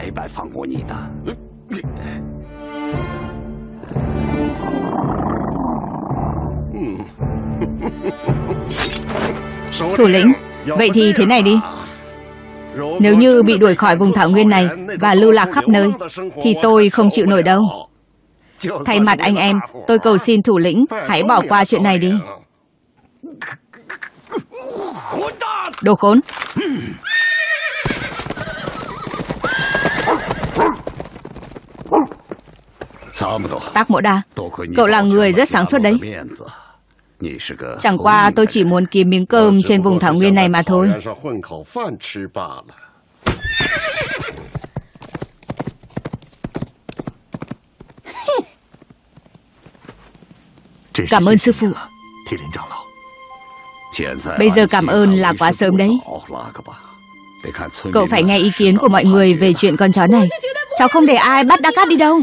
Thủ lĩnh, vậy thì thế này đi. Nếu như bị đuổi khỏi vùng thảo nguyên này và lưu lạc khắp nơi thì tôi không chịu nổi đâu. Thay mặt anh em, tôi cầu xin thủ lĩnh hãy bỏ qua chuyện này đi. Đồ khốn! Tác Mỗ Đa, cậu là người rất sáng suốt đấy. Chẳng qua tôi chỉ muốn kiếm miếng cơm trên vùng thảo nguyên này mà thôi. Cảm ơn sư phụ. Bây giờ cảm ơn là quá sớm đấy. Cậu phải nghe ý kiến của mọi người về chuyện con chó này. Cháu không để ai bắt Đa Cát đi đâu.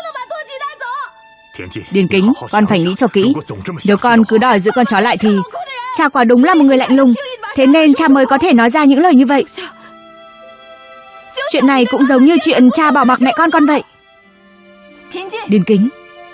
Điền Kính, con phải nghĩ cho kỹ. Nếu con cứ đòi giữ con chó lại thì cha quả đúng là một người lạnh lùng. Thế nên cha mới có thể nói ra những lời như vậy. Chuyện này cũng giống như chuyện cha bỏ mặc mẹ con con vậy. Điền Kính.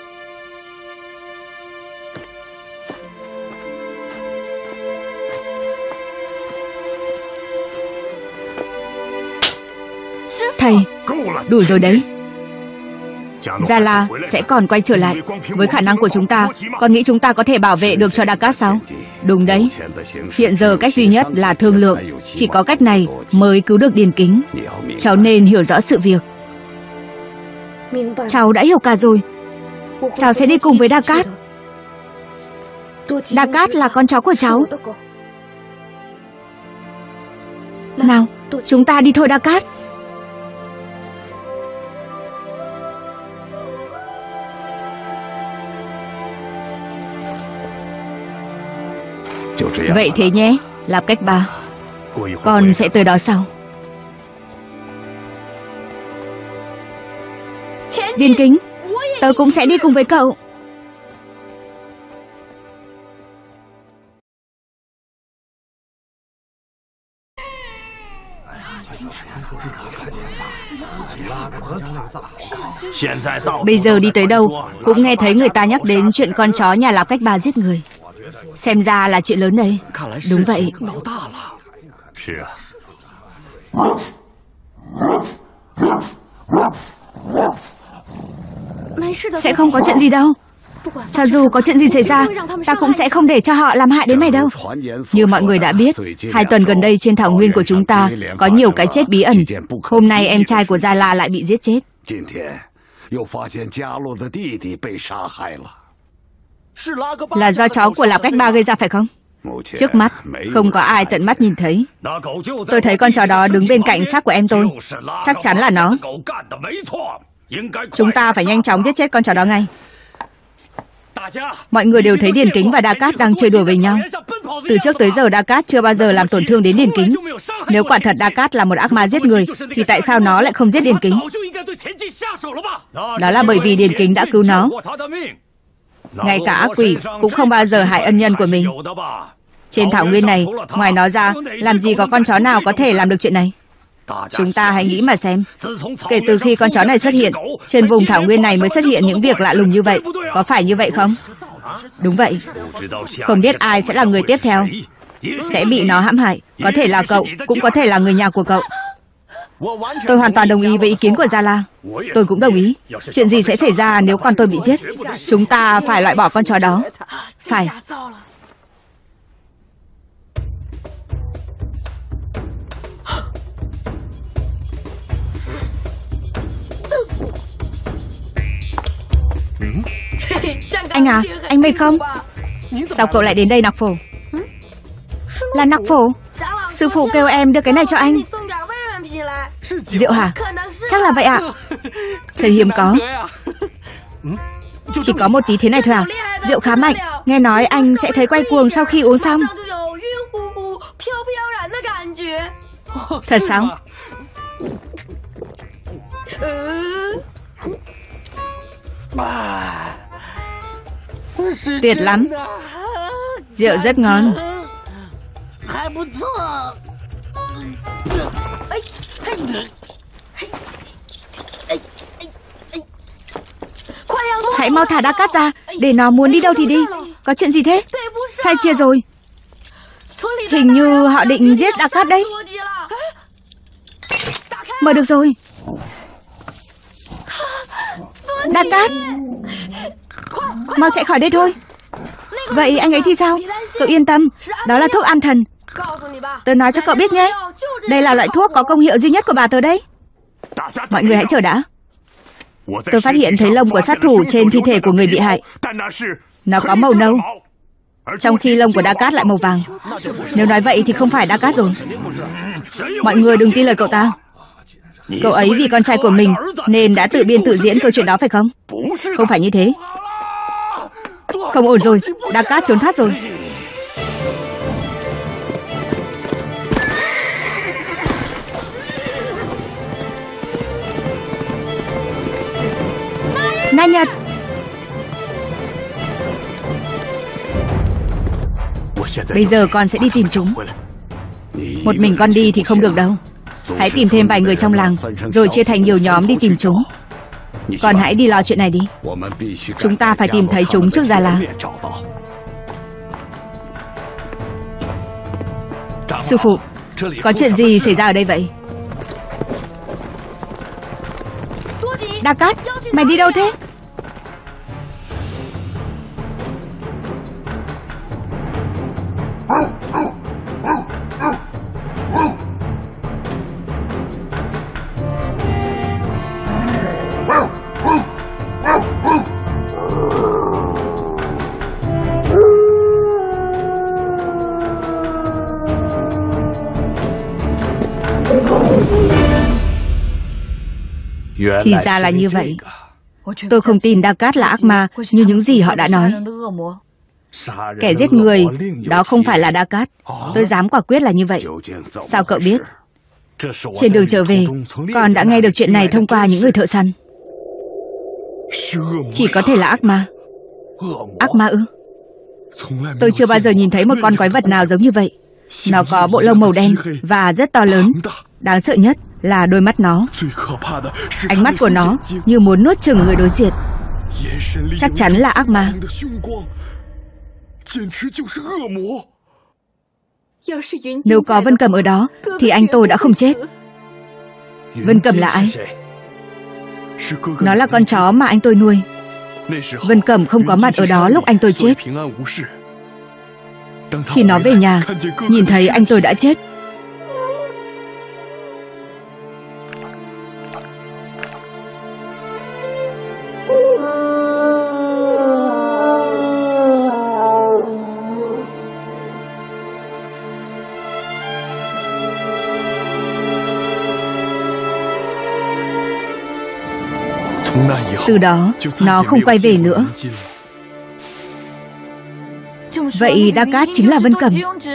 Thầy, đủ rồi đấy. Gia La sẽ còn quay trở lại. Với khả năng của chúng ta, con nghĩ chúng ta có thể bảo vệ được cho Đa Cát sao? Đúng đấy. Hiện giờ cách duy nhất là thương lượng. Chỉ có cách này mới cứu được Điền Kính. Cháu nên hiểu rõ sự việc. Cháu đã hiểu cả rồi. Cháu sẽ đi cùng với Đa Cát. Đa Cát là con chó của cháu. Nào, chúng ta đi thôi Đa Cát. Vậy thế nhé, Lạp Cách Ba. Con sẽ tới đó sau. Điền Kính, tớ cũng sẽ đi cùng với cậu. Bây giờ đi tới đâu cũng nghe thấy người ta nhắc đến chuyện con chó nhà Lạp Cách Ba giết người. Xem ra là chuyện lớn đây. Đúng vậy. Sẽ không có chuyện gì đâu. Cho dù có chuyện gì xảy ra, ta cũng sẽ không để cho họ làm hại đến mày đâu. Như mọi người đã biết, hai tuần gần đây trên thảo nguyên của chúng ta có nhiều cái chết bí ẩn. Hôm nay em trai của Gia La lại bị giết chết. Là do cháu của Lão Cách Ba gây ra phải không? Trước mắt, không có ai tận mắt nhìn thấy. Tôi thấy con chó đó đứng bên cạnh xác của em tôi. Chắc chắn là nó. Chúng ta phải nhanh chóng giết chết con chó đó ngay. Mọi người đều thấy Điền Kính và Đa Cát đang chơi đùa với nhau. Từ trước tới giờ Đa Cát chưa bao giờ làm tổn thương đến Điền Kính. Nếu quả thật Đa Cát là một ác ma giết người, thì tại sao nó lại không giết Điền Kính? Đó là bởi vì Điền Kính đã cứu nó. Ngay cả ác quỷ cũng không bao giờ hại ân nhân của mình. Trên thảo nguyên này, ngoài nó ra, làm gì có con chó nào có thể làm được chuyện này? Chúng ta hãy nghĩ mà xem. Kể từ khi con chó này xuất hiện, trên vùng thảo nguyên này mới xuất hiện những việc lạ lùng như vậy. Có phải như vậy không? Đúng vậy. Không biết ai sẽ là người tiếp theo, sẽ bị nó hãm hại. Có thể là cậu, cũng có thể là người nhà của cậu. Tôi hoàn toàn đồng ý với ý kiến của Gia La. Tôi cũng đồng ý. Chuyện gì sẽ xảy ra nếu con tôi bị giết? Chúng ta phải loại bỏ con chó đó. Phải. Anh à, anh mệt không? Sao cậu lại đến đây Nặc Phổ? Là Nặc Phổ? Sư phụ kêu em đưa cái này cho anh. Rượu hả? Chắc là vậy ạ. Thật hiếm có. Chỉ có một tí thế này thôi à? Rượu khá mạnh. Nghe nói anh sẽ thấy quay cuồng sau khi uống xong. Thật sao? Tuyệt lắm. Rượu rất ngon. Hãy mau thả Đa Cát ra, để nó muốn đi đâu thì đi. Có chuyện gì thế? Sai chia rồi. Hình như họ định giết Đa Cát đấy. Mở được rồi. Đa Cát, mau chạy khỏi đây thôi. Vậy anh ấy thì sao? Cậu yên tâm, đó là thuốc an thần. Tớ nói cho cậu biết nhé, đây là loại thuốc có công hiệu duy nhất của bà tớ đấy. Mọi người hãy chờ đã. Tôi phát hiện thấy lông của sát thủ trên thi thể của người bị hại. Nó có màu nâu, trong khi lông của Đa Cát lại màu vàng. Nếu nói vậy thì không phải Đa Cát rồi. Mọi người đừng tin lời cậu ta. Cậu ấy vì con trai của mình nên đã tự biên tự diễn câu chuyện đó phải không? Không phải như thế. Không ổn rồi, Đa Cát trốn thoát rồi. Na Nhật, bây giờ con sẽ đi tìm chúng. Một mình con đi thì không được đâu. Hãy tìm thêm vài người trong làng, rồi chia thành nhiều nhóm đi tìm chúng. Con hãy đi lo chuyện này đi. Chúng ta phải tìm thấy chúng trước Gia La. Sư phụ, có chuyện gì xảy ra ở đây vậy? Đa Cát, mày đi đâu thế? Thì ra là như vậy. Tôi không tin Đa Cát là ác ma như những gì họ đã nói. Kẻ giết người, đó không phải là Đa Cát. Tôi dám quả quyết là như vậy. Sao cậu biết? Trên đường trở về, con đã nghe được chuyện này thông qua những người thợ săn. Chỉ có thể là ác ma. Ác ma ư? Tôi chưa bao giờ nhìn thấy một con quái vật nào giống như vậy. Nó có bộ lông màu đen và rất to lớn. Đáng sợ nhất là đôi mắt nó. Ánh mắt của nó như muốn nuốt chửng người đối diện. Chắc chắn là ác ma. Nếu có Vân Cầm ở đó thì anh tôi đã không chết. Vân Cầm là ai? Nó là con chó mà anh tôi nuôi. Vân Cẩm không có mặt ở đó lúc anh tôi chết. Khi nó về nhà, nhìn thấy anh tôi đã chết. Từ đó, nó không quay về nữa. Vậy Đa Cát chính là Vân Cẩm.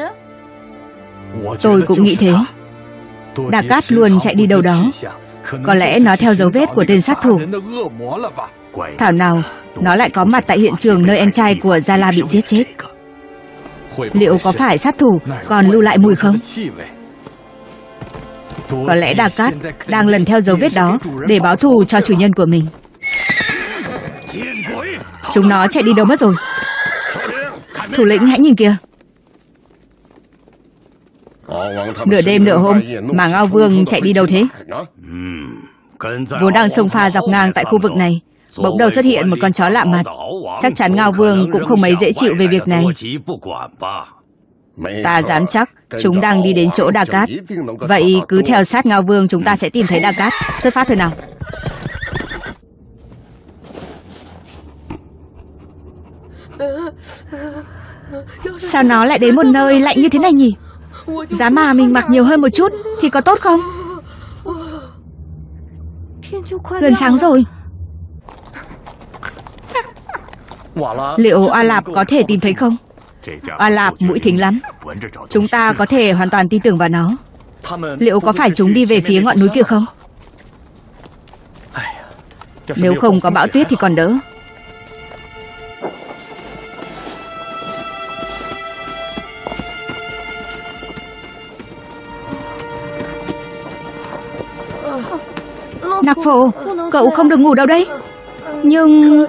Tôi cũng nghĩ thế. Đa Cát luôn chạy đi đâu đó. Có lẽ nó theo dấu vết của tên sát thủ. Thảo nào nó lại có mặt tại hiện trường nơi em trai của Gia La bị giết chết. Liệu có phải sát thủ còn lưu lại mùi không? Có lẽ Đa Cát đang lần theo dấu vết đó để báo thù cho chủ nhân của mình. Chúng nó chạy đi đâu mất rồi? Thủ lĩnh hãy nhìn kìa. Nửa đêm nửa hôm mà Ngao Vương chạy đi đâu thế? Vốn đang xông pha dọc ngang tại khu vực này, bỗng đầu xuất hiện một con chó lạ mặt. Chắc chắn Ngao Vương cũng không mấy dễ chịu về việc này. Ta dám chắc chúng đang đi đến chỗ Đa Cát. Vậy cứ theo sát Ngao Vương, chúng ta sẽ tìm thấy Đa Cát. Xuất phát thôi nào. Sao nó lại đến một nơi lạnh như thế này nhỉ? Giá mà mình mặc nhiều hơn một chút thì có tốt không? Gần sáng rồi. Liệu A Lạp có thể tìm thấy không? A Lạp mũi thính lắm. Chúng ta có thể hoàn toàn tin tưởng vào nó. Liệu có phải chúng đi về phía ngọn núi kia không? Nếu không có bão tuyết thì còn đỡ. Nặc Phổ, cậu không được ngủ đâu đấy. Nhưng...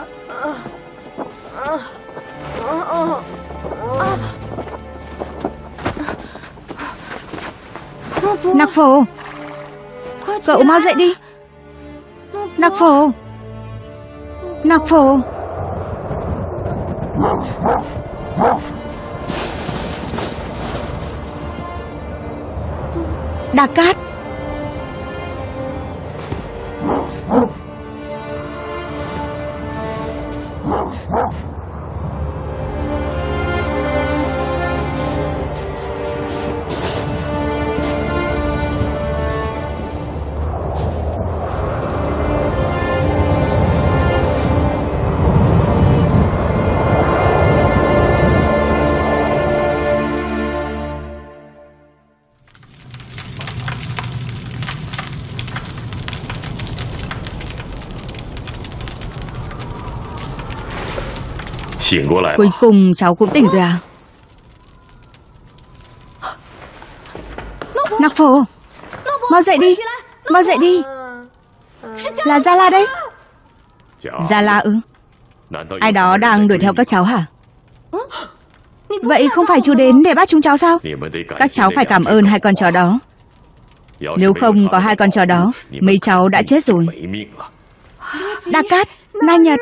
Nặc Phổ, cậu mau dậy đi. Nặc Phổ, Nặc Phổ. Đa Cát. Cuối cùng cháu cũng tỉnh rồi à? Nặc Phổ, mau dậy đi, mau dậy đi. Là Gia La đấy. Gia La ư? Ai đó đang đuổi theo các cháu hả? Vậy không phải chú đến để bắt chúng cháu sao? Các cháu phải cảm ơn hai con chó đó. Nếu không có hai con chó đó, mấy cháu đã chết rồi. Đa Cát, Na Nhật.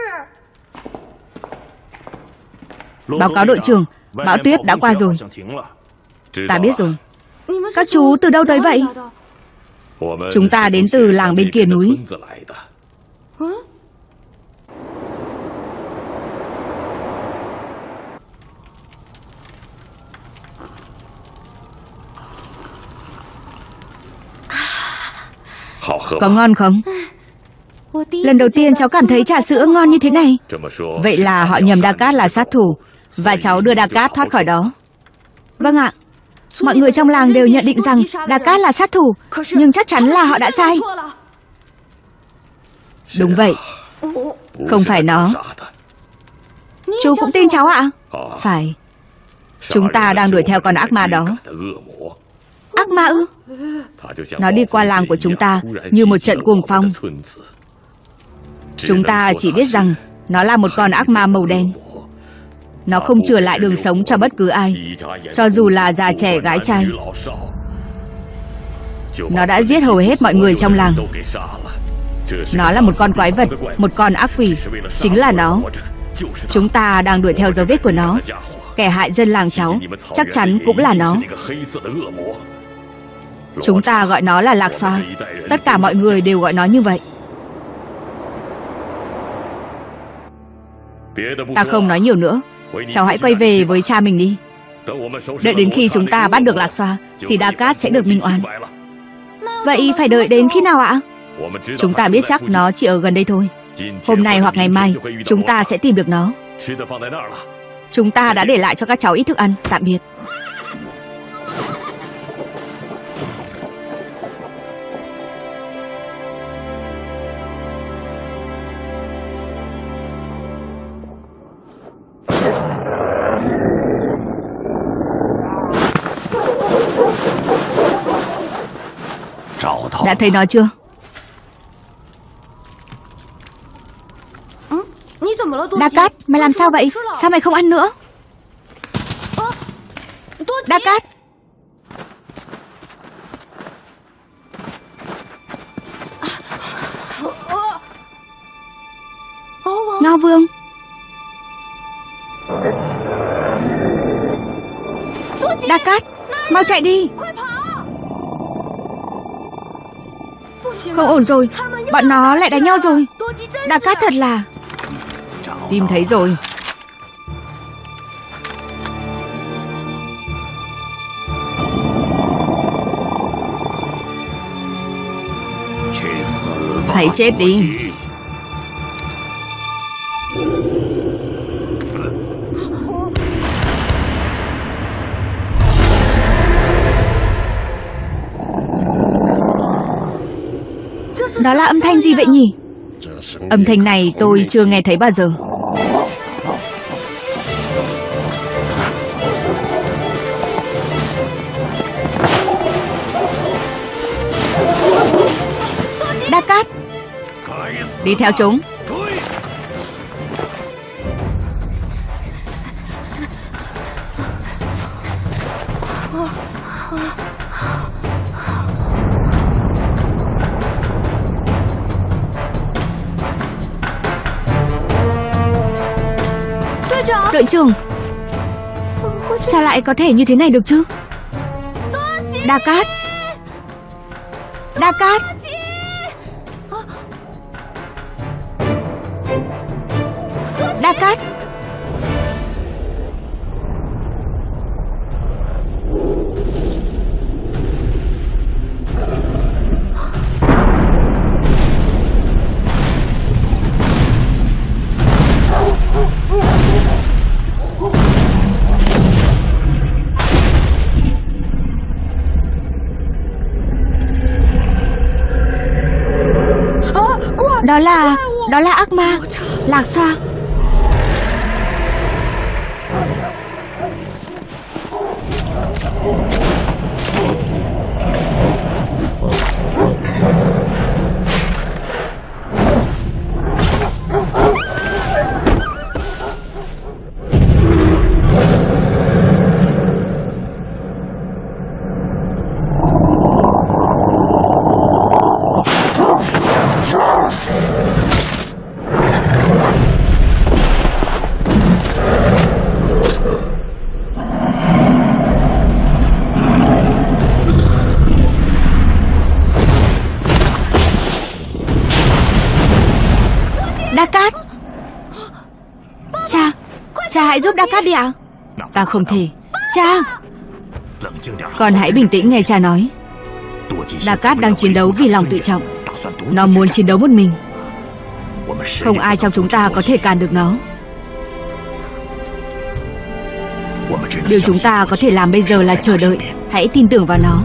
Báo cáo đội trưởng, bão tuyết đã qua rồi. Ta biết rồi. Các chú từ đâu tới vậy? Chúng ta đến từ làng bên kia núi. Có ngon không? Lần đầu tiên cháu cảm thấy trà sữa ngon như thế này. Vậy là họ nhầm Đa Cát là sát thủ, và cháu đưa Đa Cát thoát khỏi đó. Vâng ạ. Mọi người trong làng đều nhận định rằng Đa Cát là sát thủ, nhưng chắc chắn là họ đã sai. Đúng vậy. Không phải nó. Chú cũng tin cháu ạ? Phải. Chúng ta đang đuổi theo con ác ma đó. Ác ma ư? Nó đi qua làng của chúng ta như một trận cuồng phong. Chúng ta chỉ biết rằng nó là một con ác ma màu đen. Nó không chừa lại đường sống cho bất cứ ai, cho dù là già trẻ gái trai. Nó đã giết hầu hết mọi người trong làng. Nó là một con quái vật, một con ác quỷ. Chính là nó. Chúng ta đang đuổi theo dấu vết của nó. Kẻ hại dân làng cháu chắc chắn cũng là nó. Chúng ta gọi nó là Lạc Xoa. Tất cả mọi người đều gọi nó như vậy. Ta không nói nhiều nữa. Cháu hãy quay về với cha mình đi. Đợi đến khi chúng ta bắt được Lạc Xoa thì Đa Cát sẽ được minh oan. Vậy phải đợi đến khi nào ạ? Chúng ta biết chắc nó chỉ ở gần đây thôi. Hôm nay hoặc ngày mai chúng ta sẽ tìm được nó. Chúng ta đã để lại cho các cháu ít thức ăn. Tạm biệt. Đã thấy nó chưa? Đa Cát, mày làm sao vậy? Sao mày không ăn nữa? Đa Cát. Ngao Vương. Đa Cát, mau chạy đi. Không ổn rồi, bọn nó lại đánh nhau rồi. Đa Cát thật là... Tìm thấy rồi. Hãy chết đi. Đó là âm thanh gì vậy nhỉ? Âm thanh này tôi chưa nghe thấy bao giờ. Đa Cát, đi theo chúng. Đội trưởng, sao lại có thể như thế này được chứ? Đa Cát, Đa Cát. Đa Cát. Đó là... đó là ác ma Lạc Xoa. Đa Cát. Cha, cha hãy giúp Đa Cát đi ạ. Ta không thể. Cha, con hãy bình tĩnh nghe cha nói. Đa Cát đang chiến đấu vì lòng tự trọng. Nó muốn chiến đấu một mình. Không ai trong chúng ta có thể cản được nó. Điều chúng ta có thể làm bây giờ là chờ đợi. Hãy tin tưởng vào nó.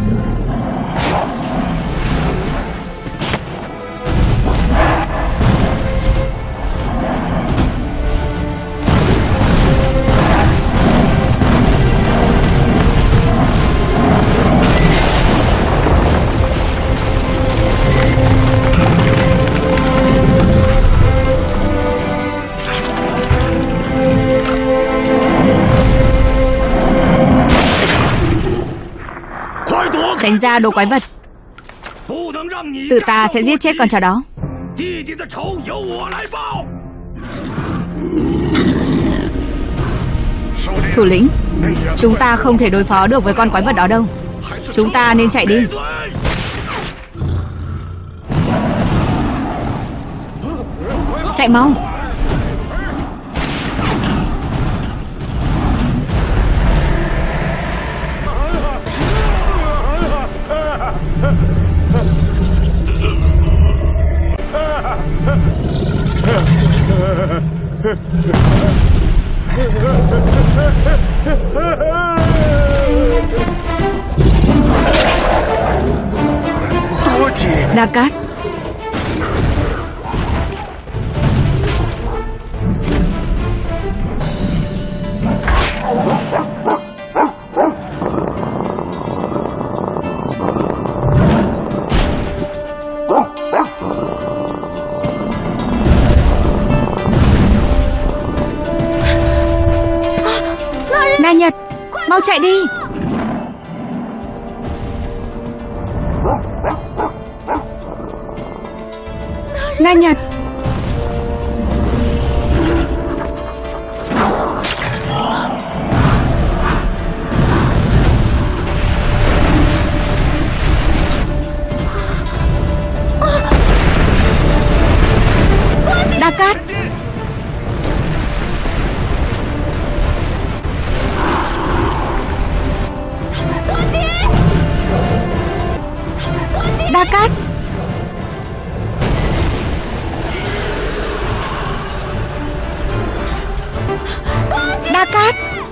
Tránh ra đồ quái vật. Tự ta sẽ giết chết con chó đó. Thủ lĩnh, chúng ta không thể đối phó được với con quái vật đó đâu. Chúng ta nên chạy đi. Chạy mau. Đa Cát. Na Nhật, mau chạy đi. Na Nhật. Đa Cát. Đa Cát. Đa Cát.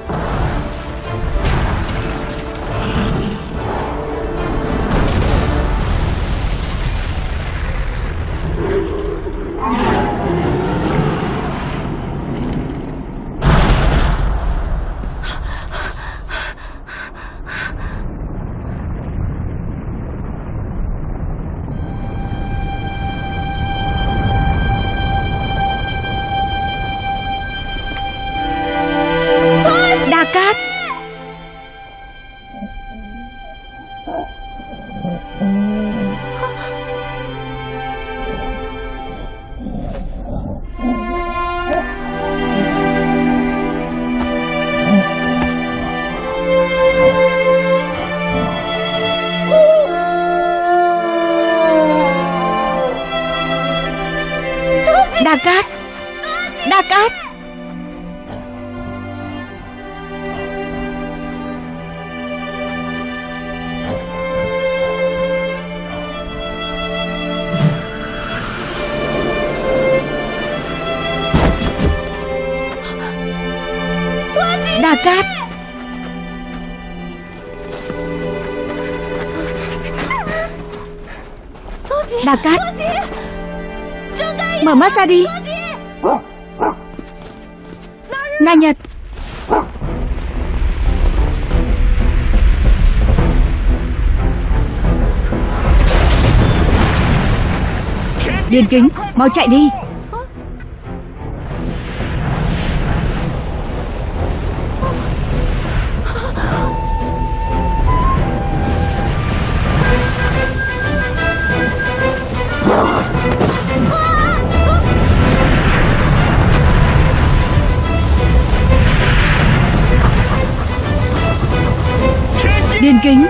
Đa Cát. Đa Cát. Đa Cát. Đa Cát. Đa Cát. Mở mắt ra đi. Na Nhật. Điền Kính, mau chạy đi. Điền Kính.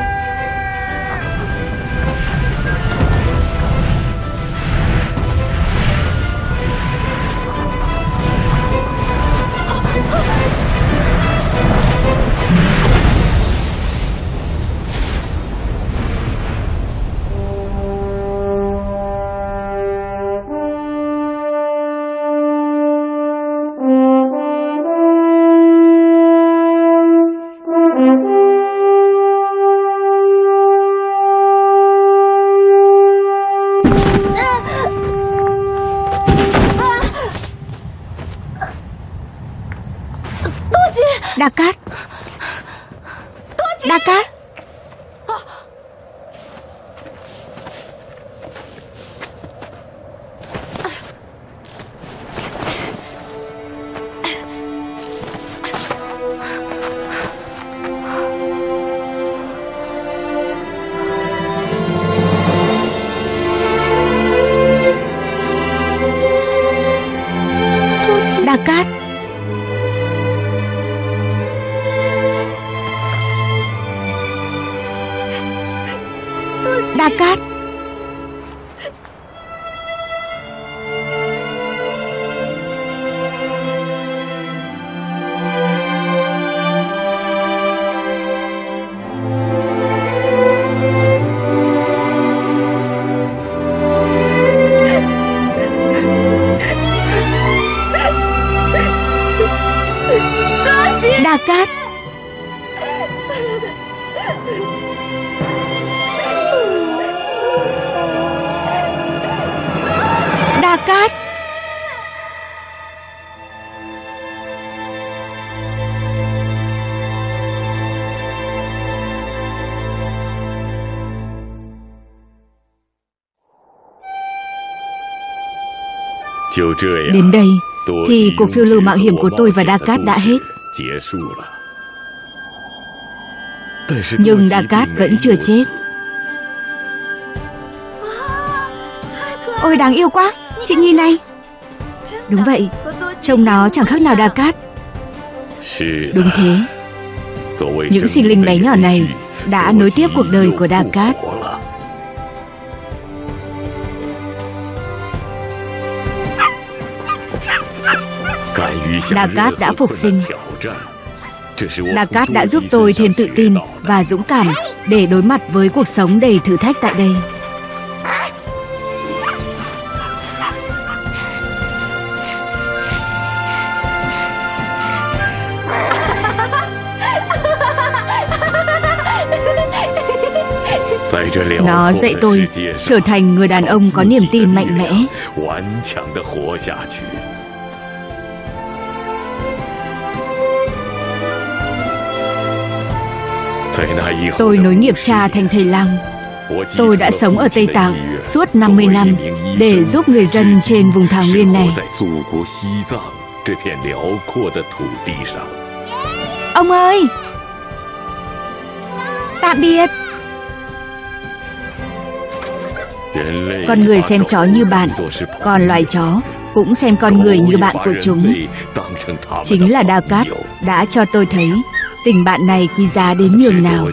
Đa Cát. Đa Cát. Đa Cát. Đa Cát. Đa Cát. Đến đây thì cuộc phiêu lưu mạo hiểm của tôi và Đa Cát đã hết. Nhưng Đa Cát vẫn chưa chết. Ôi đáng yêu quá, chị nhìn này. Đúng vậy, trông nó chẳng khác nào Đa Cát. Đúng thế. Những sinh linh bé nhỏ này đã nối tiếp cuộc đời của Đa Cát. Đa Cát đã phục sinh. Đa Cát đã giúp tôi thêm tự tin và dũng cảm để đối mặt với cuộc sống đầy thử thách tại đây. Nó dạy tôi trở thành người đàn ông có niềm tin mạnh mẽ. Tôi nối nghiệp cha thành thầy lang. Tôi đã sống ở Tây Tạng suốt năm mươi năm để giúp người dân trên vùng thảo nguyên này. Ông ơi! Tạm biệt! Con người xem chó như bạn, còn loài chó cũng xem con người như bạn của chúng. Chính là Đa Cát đã cho tôi thấy tình bạn này quý giá đến nhường nào.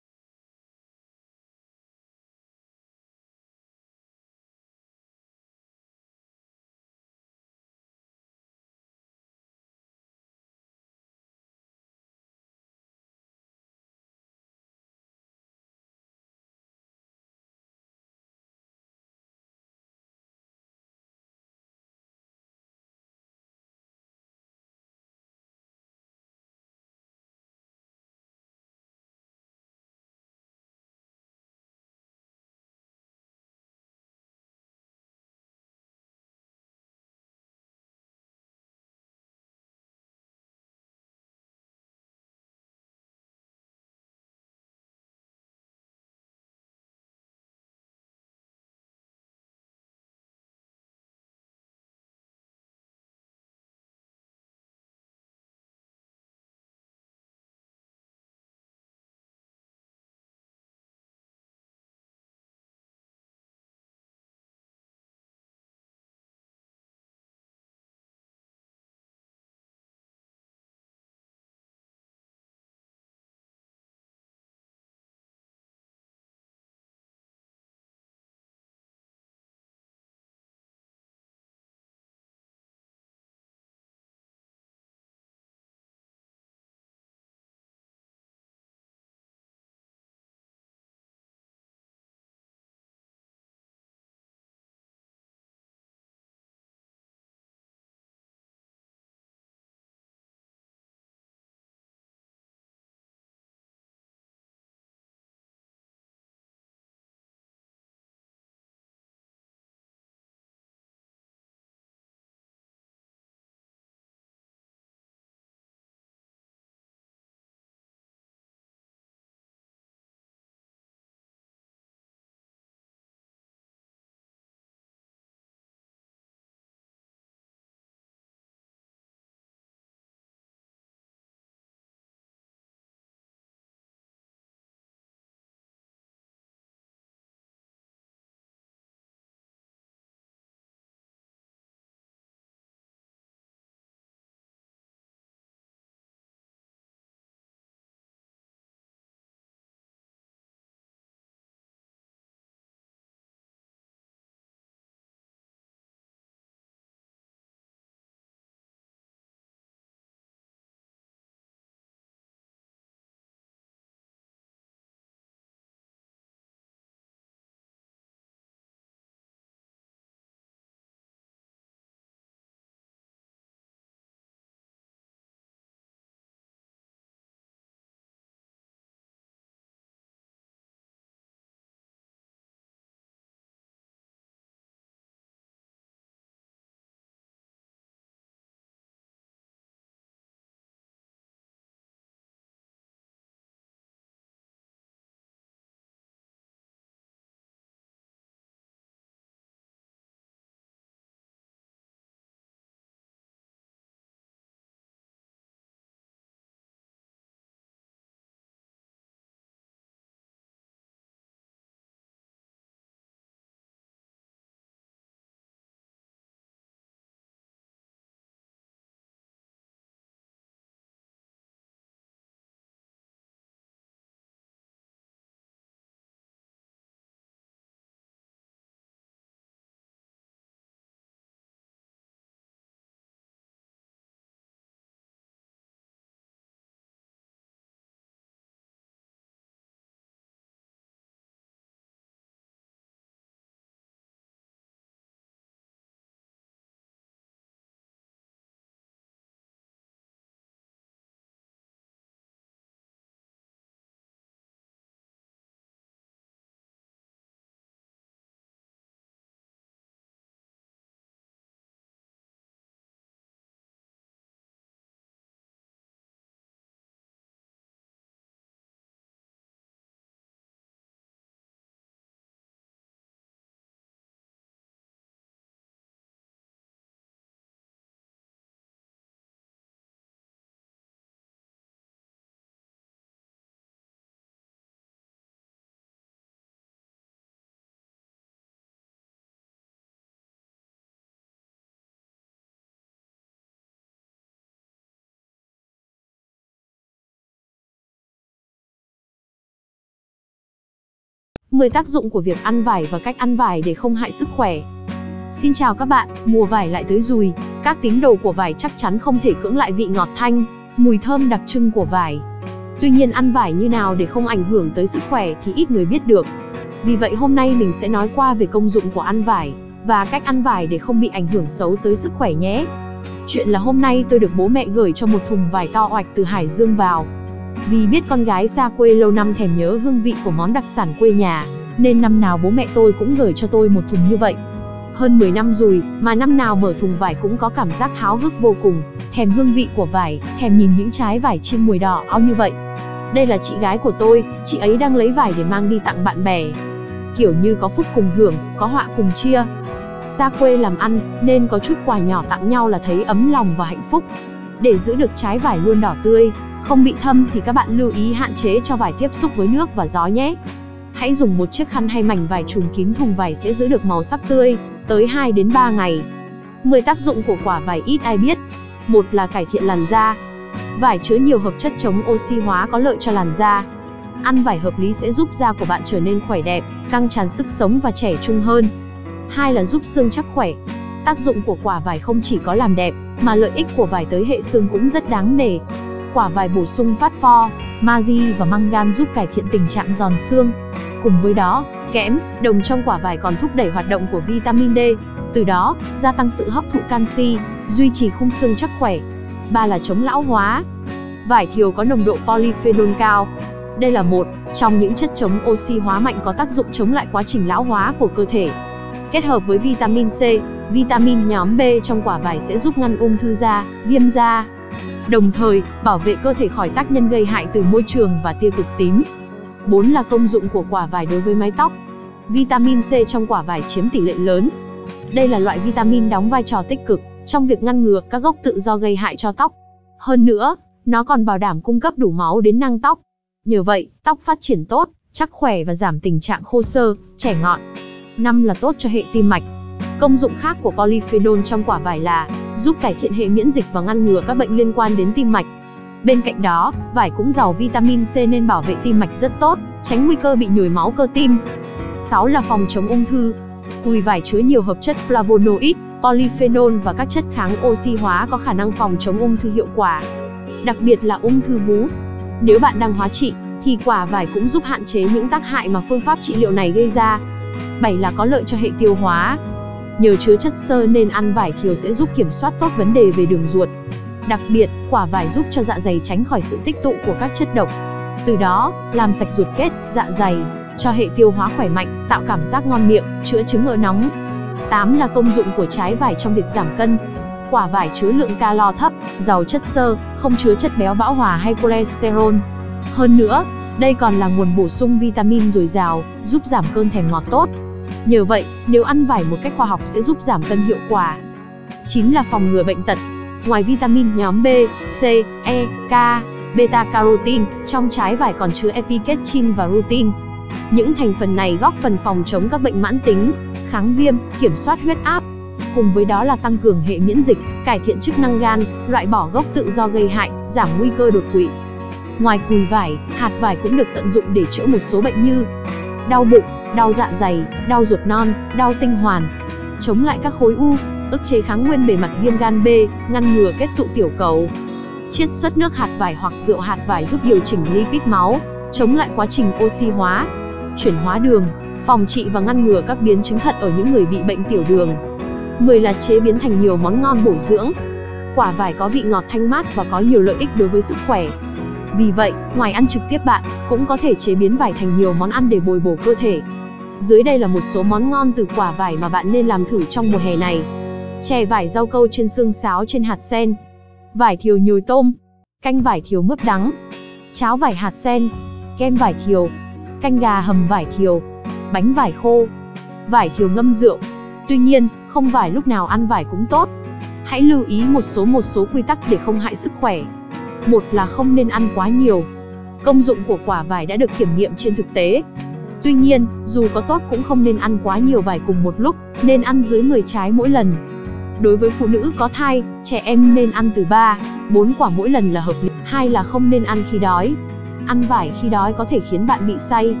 mười tác dụng của việc ăn vải và cách ăn vải để không hại sức khỏe. Xin chào các bạn, mùa vải lại tới rồi. Các tín đồ của vải chắc chắn không thể cưỡng lại vị ngọt thanh, mùi thơm đặc trưng của vải. Tuy nhiên ăn vải như nào để không ảnh hưởng tới sức khỏe thì ít người biết được. Vì vậy hôm nay mình sẽ nói qua về công dụng của ăn vải và cách ăn vải để không bị ảnh hưởng xấu tới sức khỏe nhé. Chuyện là hôm nay tôi được bố mẹ gửi cho một thùng vải to oạch từ Hải Dương vào. Vì biết con gái xa quê lâu năm thèm nhớ hương vị của món đặc sản quê nhà, nên năm nào bố mẹ tôi cũng gửi cho tôi một thùng như vậy. Hơn mười năm rồi, mà năm nào mở thùng vải cũng có cảm giác háo hức vô cùng, thèm hương vị của vải, thèm nhìn những trái vải chiên mùi đỏ ao như vậy. Đây là chị gái của tôi, chị ấy đang lấy vải để mang đi tặng bạn bè. Kiểu như có phúc cùng hưởng, có họa cùng chia. Xa quê làm ăn, nên có chút quà nhỏ tặng nhau là thấy ấm lòng và hạnh phúc. Để giữ được trái vải luôn đỏ tươi, không bị thâm thì các bạn lưu ý hạn chế cho vải tiếp xúc với nước và gió nhé. Hãy dùng một chiếc khăn hay mảnh vải trùm kín thùng vải sẽ giữ được màu sắc tươi, tới hai đến ba ngày. mười tác dụng của quả vải ít ai biết. Một là cải thiện làn da. Vải chứa nhiều hợp chất chống oxy hóa có lợi cho làn da. Ăn vải hợp lý sẽ giúp da của bạn trở nên khỏe đẹp, căng tràn sức sống và trẻ trung hơn. Hai là giúp xương chắc khỏe. Tác dụng của quả vải không chỉ có làm đẹp, mà lợi ích của vải tới hệ xương cũng rất đáng nể. Quả vải bổ sung phát pho, magie và mangan giúp cải thiện tình trạng giòn xương. Cùng với đó, kẽm, đồng trong quả vải còn thúc đẩy hoạt động của vitamin D, từ đó gia tăng sự hấp thụ canxi, duy trì khung xương chắc khỏe. Ba là chống lão hóa. Vải thiều có nồng độ polyphenol cao. Đây là một trong những chất chống oxy hóa mạnh có tác dụng chống lại quá trình lão hóa của cơ thể. Kết hợp với vitamin C, vitamin nhóm B trong quả vải sẽ giúp ngăn ung thư da, viêm da. Đồng thời, bảo vệ cơ thể khỏi tác nhân gây hại từ môi trường và tia cực tím. Bốn là công dụng của quả vải đối với mái tóc. Vitamin C trong quả vải chiếm tỷ lệ lớn. Đây là loại vitamin đóng vai trò tích cực trong việc ngăn ngừa các gốc tự do gây hại cho tóc. Hơn nữa, nó còn bảo đảm cung cấp đủ máu đến nang tóc. Nhờ vậy, tóc phát triển tốt, chắc khỏe và giảm tình trạng khô xơ, chẻ ngọn. Năm là tốt cho hệ tim mạch. Công dụng khác của polyphenol trong quả vải là giúp cải thiện hệ miễn dịch và ngăn ngừa các bệnh liên quan đến tim mạch. Bên cạnh đó, vải cũng giàu vitamin C nên bảo vệ tim mạch rất tốt, tránh nguy cơ bị nhồi máu cơ tim. Sáu là phòng chống ung thư. Cùi vải chứa nhiều hợp chất flavonoid, polyphenol và các chất kháng oxy hóa có khả năng phòng chống ung thư hiệu quả, đặc biệt là ung thư vú. Nếu bạn đang hóa trị, thì quả vải cũng giúp hạn chế những tác hại mà phương pháp trị liệu này gây ra. Bảy là có lợi cho hệ tiêu hóa. Nhờ chứa chất xơ nên ăn vải thiều sẽ giúp kiểm soát tốt vấn đề về đường ruột. Đặc biệt, quả vải giúp cho dạ dày tránh khỏi sự tích tụ của các chất độc. Từ đó, làm sạch ruột kết, dạ dày, cho hệ tiêu hóa khỏe mạnh, tạo cảm giác ngon miệng, chữa chứng ợ nóng. Tám là công dụng của trái vải trong việc giảm cân. Quả vải chứa lượng calo thấp, giàu chất xơ, không chứa chất béo bão hòa hay cholesterol. Hơn nữa, đây còn là nguồn bổ sung vitamin dồi dào, giúp giảm cơn thèm ngọt tốt. Nhờ vậy, nếu ăn vải một cách khoa học sẽ giúp giảm cân hiệu quả. Chín là phòng ngừa bệnh tật. Ngoài vitamin nhóm B, C, E, K, beta-carotene, trong trái vải còn chứa epicatechin và rutin. Những thành phần này góp phần phòng chống các bệnh mãn tính, kháng viêm, kiểm soát huyết áp. Cùng với đó là tăng cường hệ miễn dịch, cải thiện chức năng gan, loại bỏ gốc tự do gây hại, giảm nguy cơ đột quỵ. Ngoài cùi vải, hạt vải cũng được tận dụng để chữa một số bệnh như đau bụng, đau dạ dày, đau ruột non, đau tinh hoàn, chống lại các khối u, ức chế kháng nguyên bề mặt viêm gan B, ngăn ngừa kết tụ tiểu cầu. Chiết xuất nước hạt vải hoặc rượu hạt vải giúp điều chỉnh lipid máu, chống lại quá trình oxy hóa, chuyển hóa đường, phòng trị và ngăn ngừa các biến chứng thận ở những người bị bệnh tiểu đường. Mười là chế biến thành nhiều món ngon bổ dưỡng. Quả vải có vị ngọt thanh mát và có nhiều lợi ích đối với sức khỏe. Vì vậy, ngoài ăn trực tiếp bạn cũng có thể chế biến vải thành nhiều món ăn để bồi bổ cơ thể. Dưới đây là một số món ngon từ quả vải mà bạn nên làm thử trong mùa hè này. Chè vải rau câu trên xương sáo trên hạt sen, vải thiều nhồi tôm, canh vải thiều mướp đắng, cháo vải hạt sen, kem vải thiều, canh gà hầm vải thiều, bánh vải khô, vải thiều ngâm rượu. Tuy nhiên, không phải lúc nào ăn vải cũng tốt. Hãy lưu ý một số một số quy tắc để không hại sức khỏe. Một là không nên ăn quá nhiều. Công dụng của quả vải đã được kiểm nghiệm trên thực tế. Tuy nhiên, dù có tốt cũng không nên ăn quá nhiều vải cùng một lúc, nên ăn dưới mười trái mỗi lần. Đối với phụ nữ có thai, trẻ em nên ăn từ ba đến bốn quả mỗi lần là hợp lý. Hai là không nên ăn khi đói. Ăn vải khi đói có thể khiến bạn bị say.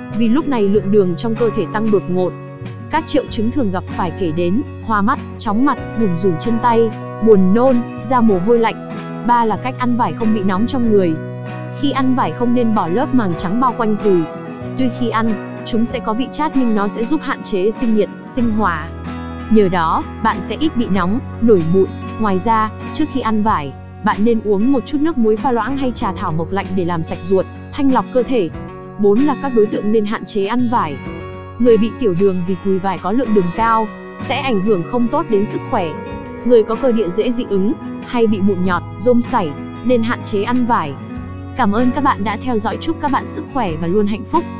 vì lúc này lượng đường trong cơ thể tăng đột ngột. Các triệu chứng thường gặp phải kể đến hoa mắt, chóng mặt, bủn rủn chân tay, buồn nôn, ra mồ hôi lạnh. Ba là cách ăn vải không bị nóng trong người. Khi ăn vải không nên bỏ lớp màng trắng bao quanh cùi. Tuy khi ăn, chúng sẽ có vị chát nhưng nó sẽ giúp hạn chế sinh nhiệt, sinh hỏa. Nhờ đó, bạn sẽ ít bị nóng, nổi mụn. Ngoài ra, trước khi ăn vải, bạn nên uống một chút nước muối pha loãng hay trà thảo mộc lạnh để làm sạch ruột, thanh lọc cơ thể. Bốn là các đối tượng nên hạn chế ăn vải. Người bị tiểu đường vì cùi vải có lượng đường cao, sẽ ảnh hưởng không tốt đến sức khỏe. Người có cơ địa dễ dị ứng, hay bị mụn nhọt, rôm sảy, nên hạn chế ăn vải. Cảm ơn các bạn đã theo dõi, chúc các bạn sức khỏe và luôn hạnh phúc.